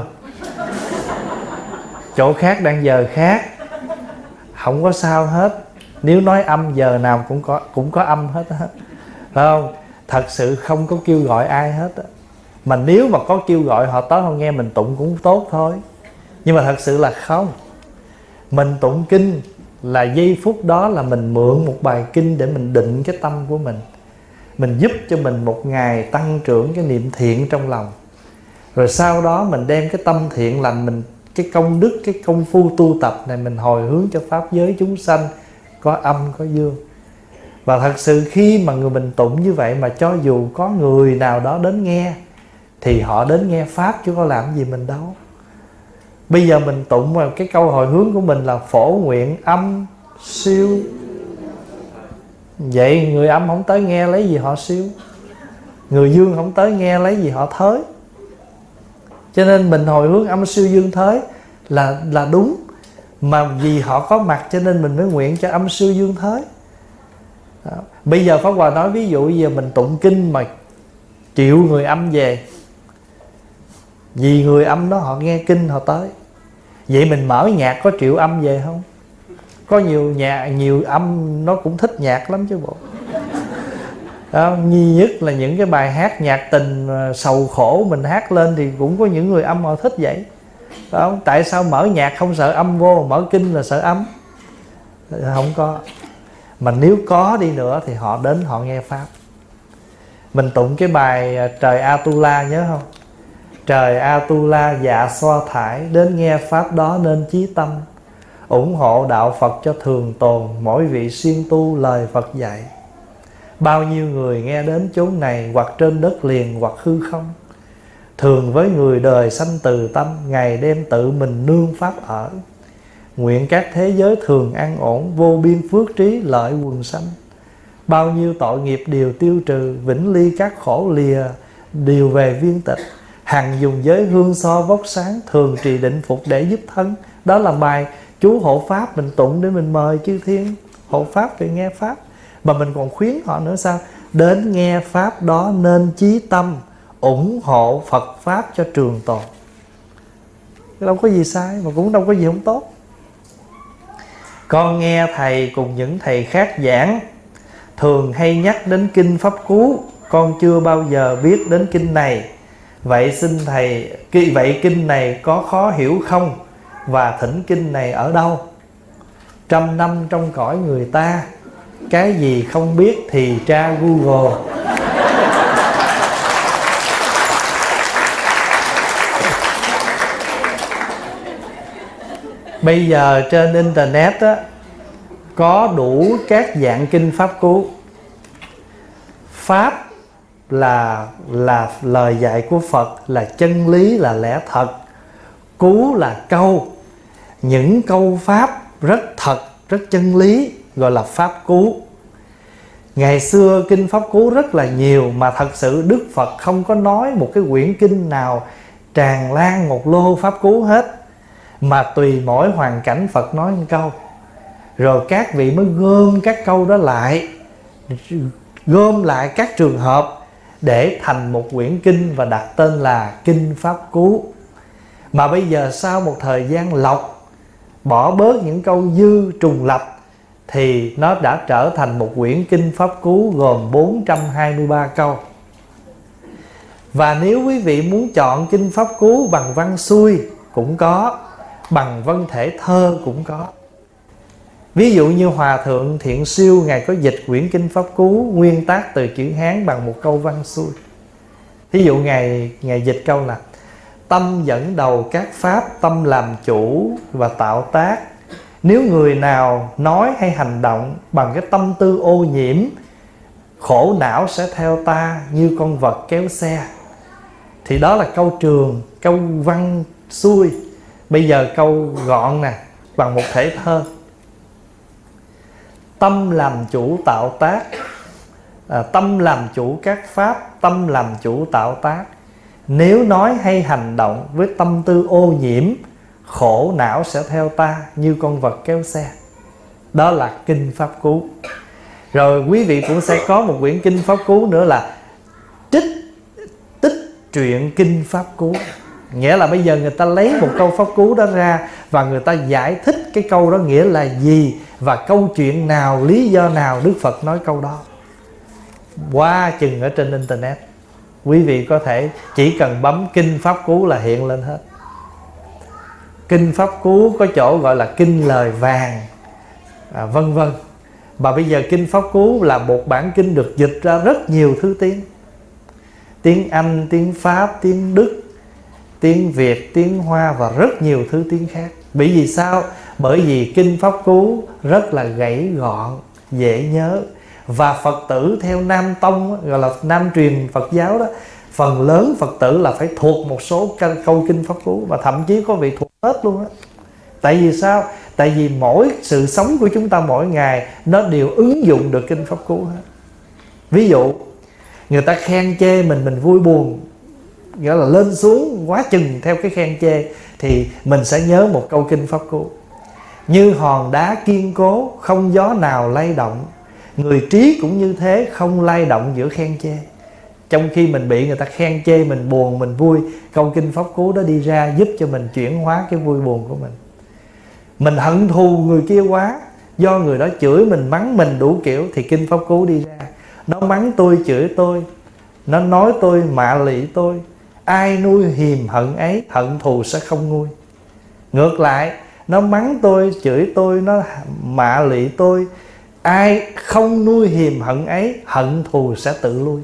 chỗ khác đang giờ khác, không có sao hết. Nếu nói âm giờ nào cũng có âm hết á, phải không? Thật sự không có kêu gọi ai hết á. Mà nếu mà có kêu gọi họ tới họ nghe mình tụng cũng tốt thôi. Nhưng mà thật sự là không. Mình tụng kinh là giây phút đó là mình mượn một bài kinh để mình định cái tâm của mình. Mình giúp cho mình một ngày tăng trưởng cái niệm thiện trong lòng. Rồi sau đó mình đem cái tâm thiện lành mình, cái công đức, cái công phu tu tập này mình hồi hướng cho pháp giới chúng sanh, có âm có dương. Và thật sự khi mà người mình tụng như vậy mà cho dù có người nào đó đến nghe thì họ đến nghe pháp chứ có làm gì mình đâu. Bây giờ mình tụng mà cái câu hồi hướng của mình là phổ nguyện âm siêu. Vậy người âm không tới nghe lấy gì họ siêu? Người dương không tới nghe lấy gì họ thới. Cho nên mình hồi hướng âm siêu dương thới là đúng. Mà vì họ có mặt cho nên mình mới nguyện cho âm siêu dương thới. Đó. Bây giờ Pháp Hòa nói ví dụ giờ mình tụng kinh mà triệu người âm về, vì người âm đó họ nghe kinh họ tới. Vậy mình mở nhạc có triệu âm về không? Có nhiều âm nó cũng thích nhạc lắm chứ bộ. Đó, nhất là những cái bài hát nhạc tình sầu khổ mình hát lên thì cũng có những người âm họ thích vậy. Đó, tại sao mở nhạc không sợ âm vô, mở kinh là sợ âm? Không có. Mà nếu có đi nữa thì họ đến họ nghe Pháp. Mình tụng cái bài Trời Atula nhớ không? Trời Atula dạ xoa thải, đến nghe Pháp đó nên chí tâm. Ủng hộ đạo Phật cho thường tồn, mỗi vị siêng tu lời Phật dạy. Bao nhiêu người nghe đến chốn này, hoặc trên đất liền hoặc hư không. Thường với người đời sanh từ tâm, ngày đêm tự mình nương Pháp ở. Nguyện các thế giới thường an ổn, vô biên phước trí lợi quần sanh. Bao nhiêu tội nghiệp đều tiêu trừ, vĩnh ly các khổ lìa đều về viên tịch. Hằng dùng giới hương so vóc sáng, thường trì định phục để giúp thân. Đó là bài chú hộ Pháp mình tụng để mình mời chư thiên hộ Pháp về nghe Pháp. Mà mình còn khuyến họ nữa sao? Đến nghe Pháp đó nên chí tâm, ủng hộ Phật Pháp cho trường tồn. Đâu có gì sai mà cũng đâu có gì không tốt. Con nghe thầy cùng những thầy khác giảng, thường hay nhắc đến kinh Pháp Cú. Con chưa bao giờ biết đến kinh này. Vậy xin thầy, vậy kinh này có khó hiểu không? Và thỉnh kinh này ở đâu? 100 năm trong cõi người ta, cái gì không biết thì tra Google. Bây giờ trên internet á, có đủ các dạng kinh Pháp Cú. Pháp là lời dạy của Phật, là chân lý, là lẽ thật. Cú là câu. Những câu Pháp rất thật, rất chân lý, gọi là Pháp Cú. Ngày xưa kinh Pháp Cú rất là nhiều, mà thật sự Đức Phật không có nói một cái quyển kinh nào tràn lan một lô Pháp Cú hết, mà tùy mỗi hoàn cảnh Phật nói một câu. Rồi các vị mới gom các câu đó lại, gom lại các trường hợp để thành một quyển kinh và đặt tên là Kinh Pháp Cú. Mà bây giờ sau một thời gian lọc, bỏ bớt những câu dư trùng lặp, thì nó đã trở thành một quyển kinh Pháp Cú gồm 423 câu. Và nếu quý vị muốn chọn kinh Pháp Cú bằng văn xuôi cũng có, bằng văn thể thơ cũng có. Ví dụ như Hòa Thượng Thiện Siêu, Ngài có dịch quyển kinh Pháp Cú nguyên tác từ chữ Hán bằng một câu văn xuôi. Thí dụ Ngài dịch câu là: tâm dẫn đầu các pháp, tâm làm chủ và tạo tác. Nếu người nào nói hay hành động bằng cái tâm tư ô nhiễm, khổ não sẽ theo ta như con vật kéo xe. Thì đó là câu trường, câu văn xuôi. Bây giờ câu gọn nè, bằng một thể thơ. Tâm làm chủ tạo tác, tâm làm chủ các pháp, tâm làm chủ tạo tác. Nếu nói hay hành động với tâm tư ô nhiễm, khổ não sẽ theo ta như con vật kéo xe. Đó là kinh Pháp Cú. Rồi quý vị cũng sẽ có một quyển kinh Pháp Cú nữa là tích truyện kinh Pháp Cú. Nghĩa là bây giờ người ta lấy một câu Pháp Cú đó ra và người ta giải thích cái câu đó nghĩa là gì, và câu chuyện nào, lý do nào Đức Phật nói câu đó. Qua chừng ở trên internet, quý vị có thể chỉ cần bấm kinh Pháp Cú là hiện lên hết. Kinh Pháp Cú có chỗ gọi là kinh lời vàng, vân vân. Mà bây giờ kinh Pháp Cú là một bản kinh được dịch ra rất nhiều thứ tiếng. Tiếng Anh, tiếng Pháp, tiếng Đức, tiếng Việt, tiếng Hoa và rất nhiều thứ tiếng khác. Bởi vì sao? Bởi vì kinh Pháp Cú rất là gãy gọn, dễ nhớ. Và Phật tử theo Nam Tông, gọi là Nam truyền Phật giáo đó, phần lớn Phật tử là phải thuộc một số câu kinh Pháp Cú, và thậm chí có vị thuộc hết luôn á. Tại vì sao? Tại vì mỗi sự sống của chúng ta mỗi ngày nó đều ứng dụng được kinh Pháp Cú hết. Ví dụ Người ta khen chê mình vui buồn, nghĩa là lên xuống quá chừng theo cái khen chê, thì mình sẽ nhớ một câu kinh Pháp Cú: như hòn đá kiên cố, không gió nào lay động. Người trí cũng như thế, không lay động giữa khen chê. Trong khi mình bị người ta khen chê, mình buồn, mình vui, câu kinh Pháp Cú đó đi ra giúp cho mình chuyển hóa cái vui buồn của mình. Mình hận thù người kia quá, do người đó chửi mình, mắng mình đủ kiểu, thì kinh Pháp Cú đi ra. Nó mắng tôi, chửi tôi, nó nói tôi, mạ lị tôi, ai nuôi hiềm hận ấy, hận thù sẽ không nguôi. Ngược lại, nó mắng tôi, chửi tôi, nó mạ lị tôi, ai không nuôi hiềm hận ấy, hận thù sẽ tự lui.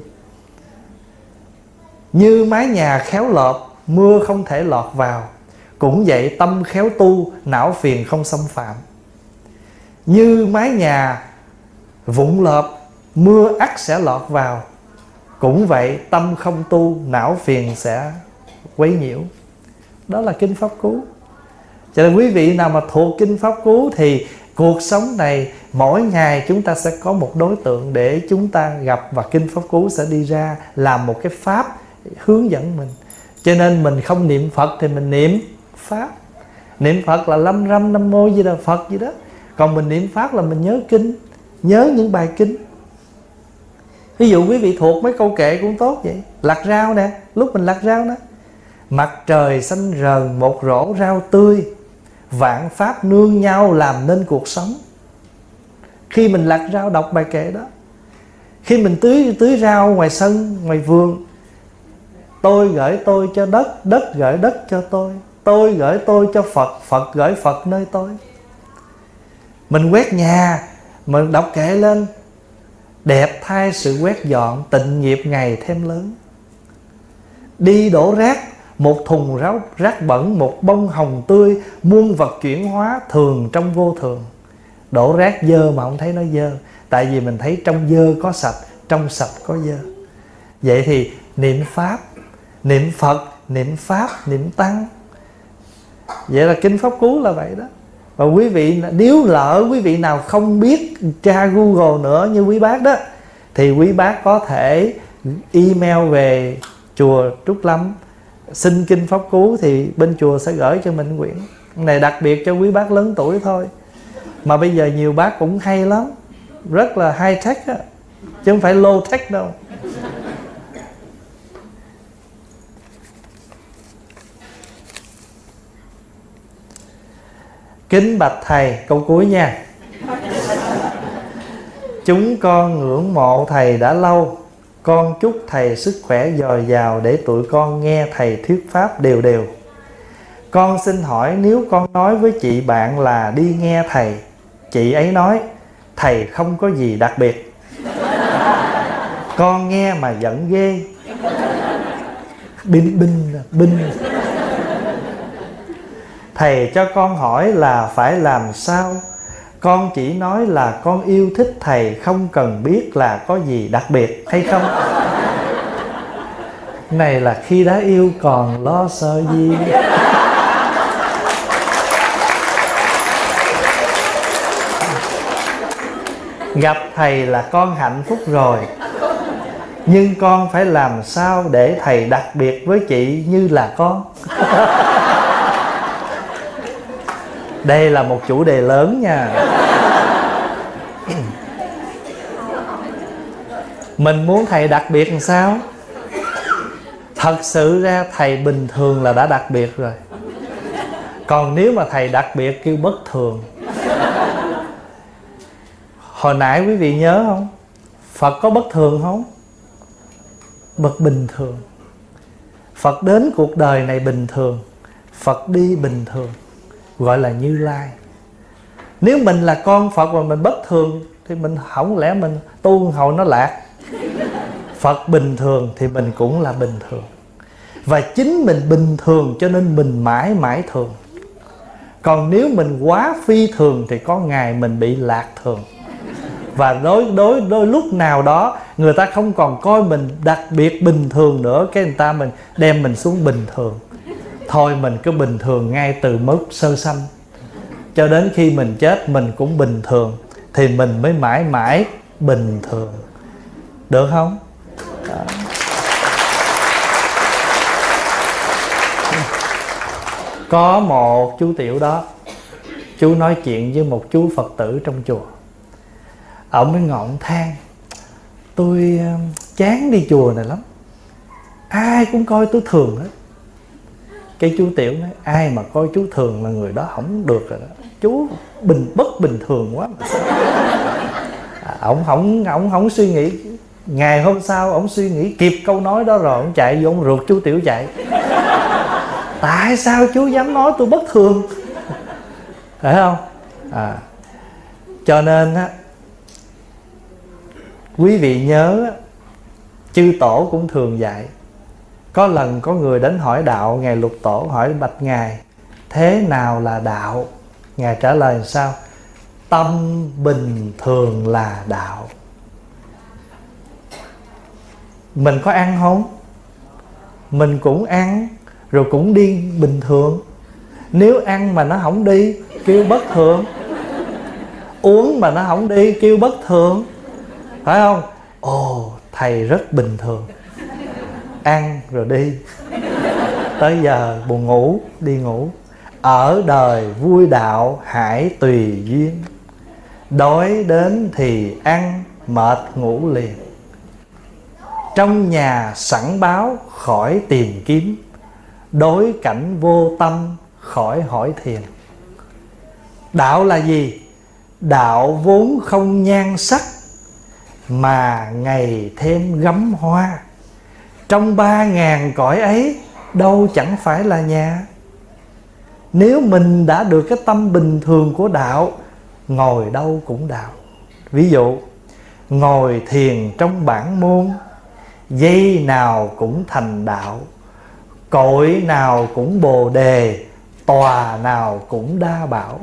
Như mái nhà khéo lợp, mưa không thể lọt vào. Cũng vậy tâm khéo tu, não phiền không xâm phạm. Như mái nhà vụn lợp, mưa ắt sẽ lọt vào. Cũng vậy tâm không tu, não phiền sẽ quấy nhiễu. Đó là kinh Pháp Cú. Cho nên quý vị nào mà thuộc kinh Pháp Cú thì cuộc sống này mỗi ngày chúng ta sẽ có một đối tượng để chúng ta gặp, và kinh Pháp Cú sẽ đi ra làm một cái pháp hướng dẫn mình. Cho nên mình không niệm Phật thì mình niệm Pháp. Niệm Phật là Lâm Râm Nam Mô Di Đà Phật gì đó. Còn mình niệm Pháp là mình nhớ kinh, nhớ những bài kinh. Ví dụ quý vị thuộc mấy câu kệ cũng tốt vậy. Lặt rau nè, lúc mình lặt rau đó: mặt trời xanh rờn một rổ rau tươi, vạn pháp nương nhau làm nên cuộc sống. Khi mình lặt rau đọc bài kệ đó. Khi mình tưới rau ngoài sân, ngoài vườn: tôi gửi tôi cho đất, đất gửi đất cho tôi gửi tôi cho Phật, Phật gửi Phật nơi tôi. Mình quét nhà, mình đọc kệ lên: đẹp thay sự quét dọn, tịnh nghiệp ngày thêm lớn. Đi đổ rác, một thùng rác bẩn, một bông hồng tươi, muôn vật chuyển hóa, thường trong vô thường. Đổ rác dơ mà không thấy nó dơ, tại vì mình thấy trong dơ có sạch, trong sạch có dơ. Vậy thì niệm Pháp, niệm Phật, niệm Pháp, niệm Tăng. Vậy là kinh Pháp Cú là vậy đó. Và quý vị, nếu lỡ quý vị nào không biết tra Google nữa như quý bác đó, thì quý bác có thể email về chùa Trúc Lâm xin kinh Pháp Cú, thì bên chùa sẽ gửi cho mình quyển này đặc biệt cho quý bác lớn tuổi thôi. Mà bây giờ nhiều bác cũng hay lắm, rất là high tech á, chứ không phải low tech đâu. Kính bạch thầy, câu cuối nha. Chúng con ngưỡng mộ thầy đã lâu. Con chúc thầy sức khỏe dồi dào để tụi con nghe thầy thuyết pháp đều đều. Con xin hỏi, nếu con nói với chị bạn là đi nghe thầy, chị ấy nói thầy không có gì đặc biệt, con nghe mà giận ghê. Binh thầy cho con hỏi là phải làm sao? Con chỉ nói là con yêu thích thầy, không cần biết là có gì đặc biệt hay không. Này là khi đã yêu còn lo sợ gì. Gặp thầy là con hạnh phúc rồi, nhưng con phải làm sao để thầy đặc biệt với chị như là con. Đây là một chủ đề lớn nha. Mình muốn thầy đặc biệt làm sao? Thật sự ra thầy bình thường là đã đặc biệt rồi. Còn nếu mà thầy đặc biệt kêu bất thường. Hồi nãy quý vị nhớ không? Phật có bất thường không? Bậc bình thường. Phật đến cuộc đời này bình thường, Phật đi bình thường, gọi là Như Lai. Nếu mình là con Phật mà mình bất thường thì mình không lẽ mình tu hầu nó lạc. Phật bình thường thì mình cũng là bình thường. Và chính mình bình thường cho nên mình mãi mãi thường. Còn nếu mình quá phi thường thì có ngày mình bị lạc thường. Và đôi lúc nào đó người ta không còn coi mình đặc biệt bình thường nữa, cái người ta mình đem mình xuống bình thường. Thôi mình cứ bình thường ngay từ mức sơ sanh, cho đến khi mình chết mình cũng bình thường, thì mình mới mãi mãi bình thường. Được không? Có một chú Tiểu đó, chú nói chuyện với một chú Phật tử trong chùa. Ông mới ngọn than: tôi chán đi chùa này lắm, ai cũng coi tôi thường hết. Cái chú Tiểu nói: ai mà coi chú thường là người đó không được rồi đó, chú bất bình thường quá mà sao. Ông không suy nghĩ. Ngày hôm sau ông suy nghĩ kịp câu nói đó rồi, ông chạy vô ông rượt chú Tiểu chạy. Tại sao chú dám nói tôi bất thường? Phải không? Cho nên á, quý vị nhớ, chư tổ cũng thường dạy. Có lần có người đến hỏi đạo Ngài Lục Tổ, hỏi: bạch Ngài, thế nào là đạo? Ngài trả lời sao? Tâm bình thường là đạo. Mình có ăn không? Mình cũng ăn, rồi cũng đi bình thường. Nếu ăn mà nó không đi, kêu bất thường. Uống mà nó không đi, kêu bất thường. Phải không? Ồ, thầy rất bình thường. Ăn rồi đi, tới giờ buồn ngủ, đi ngủ. Ở đời vui đạo hãy tùy duyên, đói đến thì ăn, mệt ngủ liền. Trong nhà sẵn báo khỏi tìm kiếm, đối cảnh vô tâm khỏi hỏi thiền. Đạo là gì? Đạo vốn không nhan sắc, mà ngày thêm gấm hoa. Trong 3.000 cõi ấy, đâu chẳng phải là nhà. Nếu mình đã được cái tâm bình thường của đạo, ngồi đâu cũng đạo. Ví dụ, ngồi thiền trong bản môn, giây nào cũng thành đạo, cội nào cũng bồ đề, tòa nào cũng đa bảo.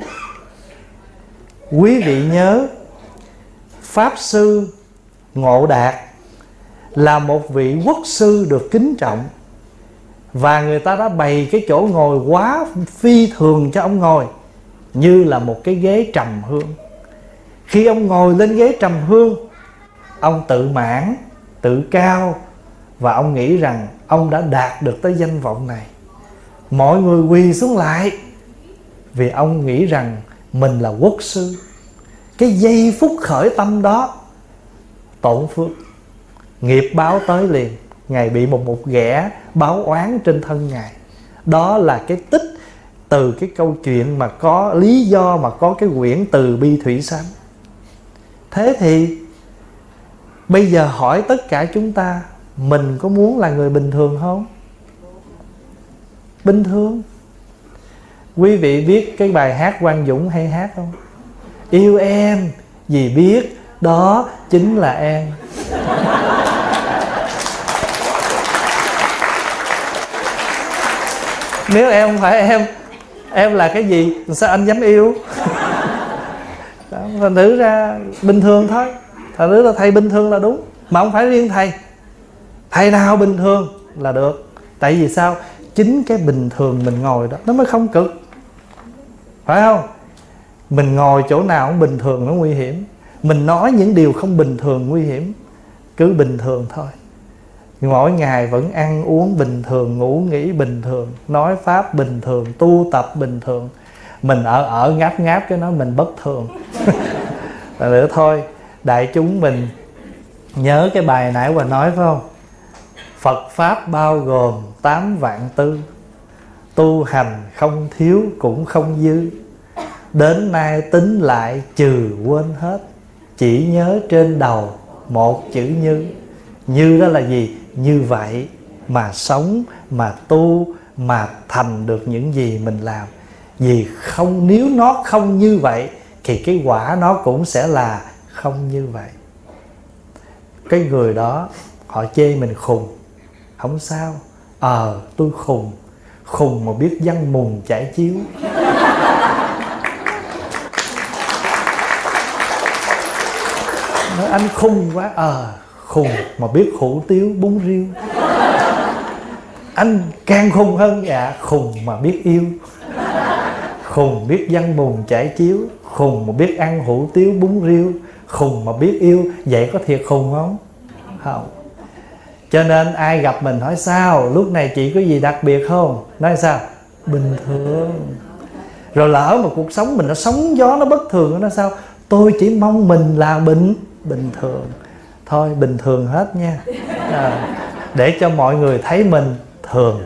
Quý vị nhớ, Pháp Sư Ngộ Đạt là một vị quốc sư được kính trọng, và người ta đã bày cái chỗ ngồi quá phi thường cho ông ngồi, như là một cái ghế trầm hương. Khi ông ngồi lên ghế trầm hương, ông tự mãn, tự cao, và ông nghĩ rằng ông đã đạt được tới danh vọng này. Mọi người quỳ xuống lại, vì ông nghĩ rằng mình là quốc sư. Cái giây phút khởi tâm đó, tổn phước, nghiệp báo tới liền. Ngài bị một ghẻ báo oán trên thân Ngài. Đó là cái tích từ cái câu chuyện mà có lý do mà có cái quyển Từ Bi Thủy Sám. Thế thì bây giờ hỏi tất cả chúng ta, mình có muốn là người bình thường không? Bình thường. Quý vị biết cái bài hát Quang Dũng hay hát không? Yêu em vì biết đó chính là em. Nếu em không phải em là cái gì, sao anh dám yêu? Thành thử ra bình thường thôi. Thành thử là thầy bình thường là đúng. Mà không phải riêng thầy, thầy nào bình thường là được. Tại vì sao? Chính cái bình thường mình ngồi đó nó mới không cực. Phải không? Mình ngồi chỗ nào không bình thường nó nguy hiểm. Mình nói những điều không bình thường nguy hiểm. Cứ bình thường thôi. Mỗi ngày vẫn ăn uống bình thường, ngủ nghỉ bình thường, nói pháp bình thường, tu tập bình thường. Mình ở ngáp ngáp cái nói mình bất thường. Là nữa thôi. Đại chúng mình nhớ cái bài nãy Hòa nói phải không? Phật Pháp bao gồm 8 vạn tư, tu hành không thiếu cũng không dư. Đến nay tính lại trừ quên hết, chỉ nhớ trên đầu một chữ như. Như đó là gì? Như vậy mà sống, mà tu, mà thành được những gì mình làm. Vì không, nếu nó không như vậy thì cái quả nó cũng sẽ là không như vậy. Cái người đó họ chê mình khùng, không sao. Tôi khùng, khùng mà biết văn mùng chải chiếu. Nói anh khùng quá. Khùng mà biết hủ tiếu bún riêu. Anh càng khùng hơn. Dạ, khùng mà biết yêu. Khùng biết văn mùng chải chiếu, khùng mà biết ăn hủ tiếu bún riêu, khùng mà biết yêu. Vậy có thiệt khùng không? Không. Cho nên ai gặp mình hỏi sao, lúc này chị có gì đặc biệt không? Nói sao? bình thường. Rồi lỡ mà cuộc sống mình nó sóng gió, nó bất thường, nó sao? Tôi chỉ mong mình là bình thường. Thôi bình thường hết nha, để cho mọi người thấy mình thường.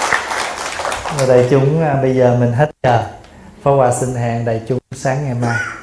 Rồi đại chúng, bây giờ mình hết giờ. Pháp Hòa xin hẹn đại chúng sáng ngày mai.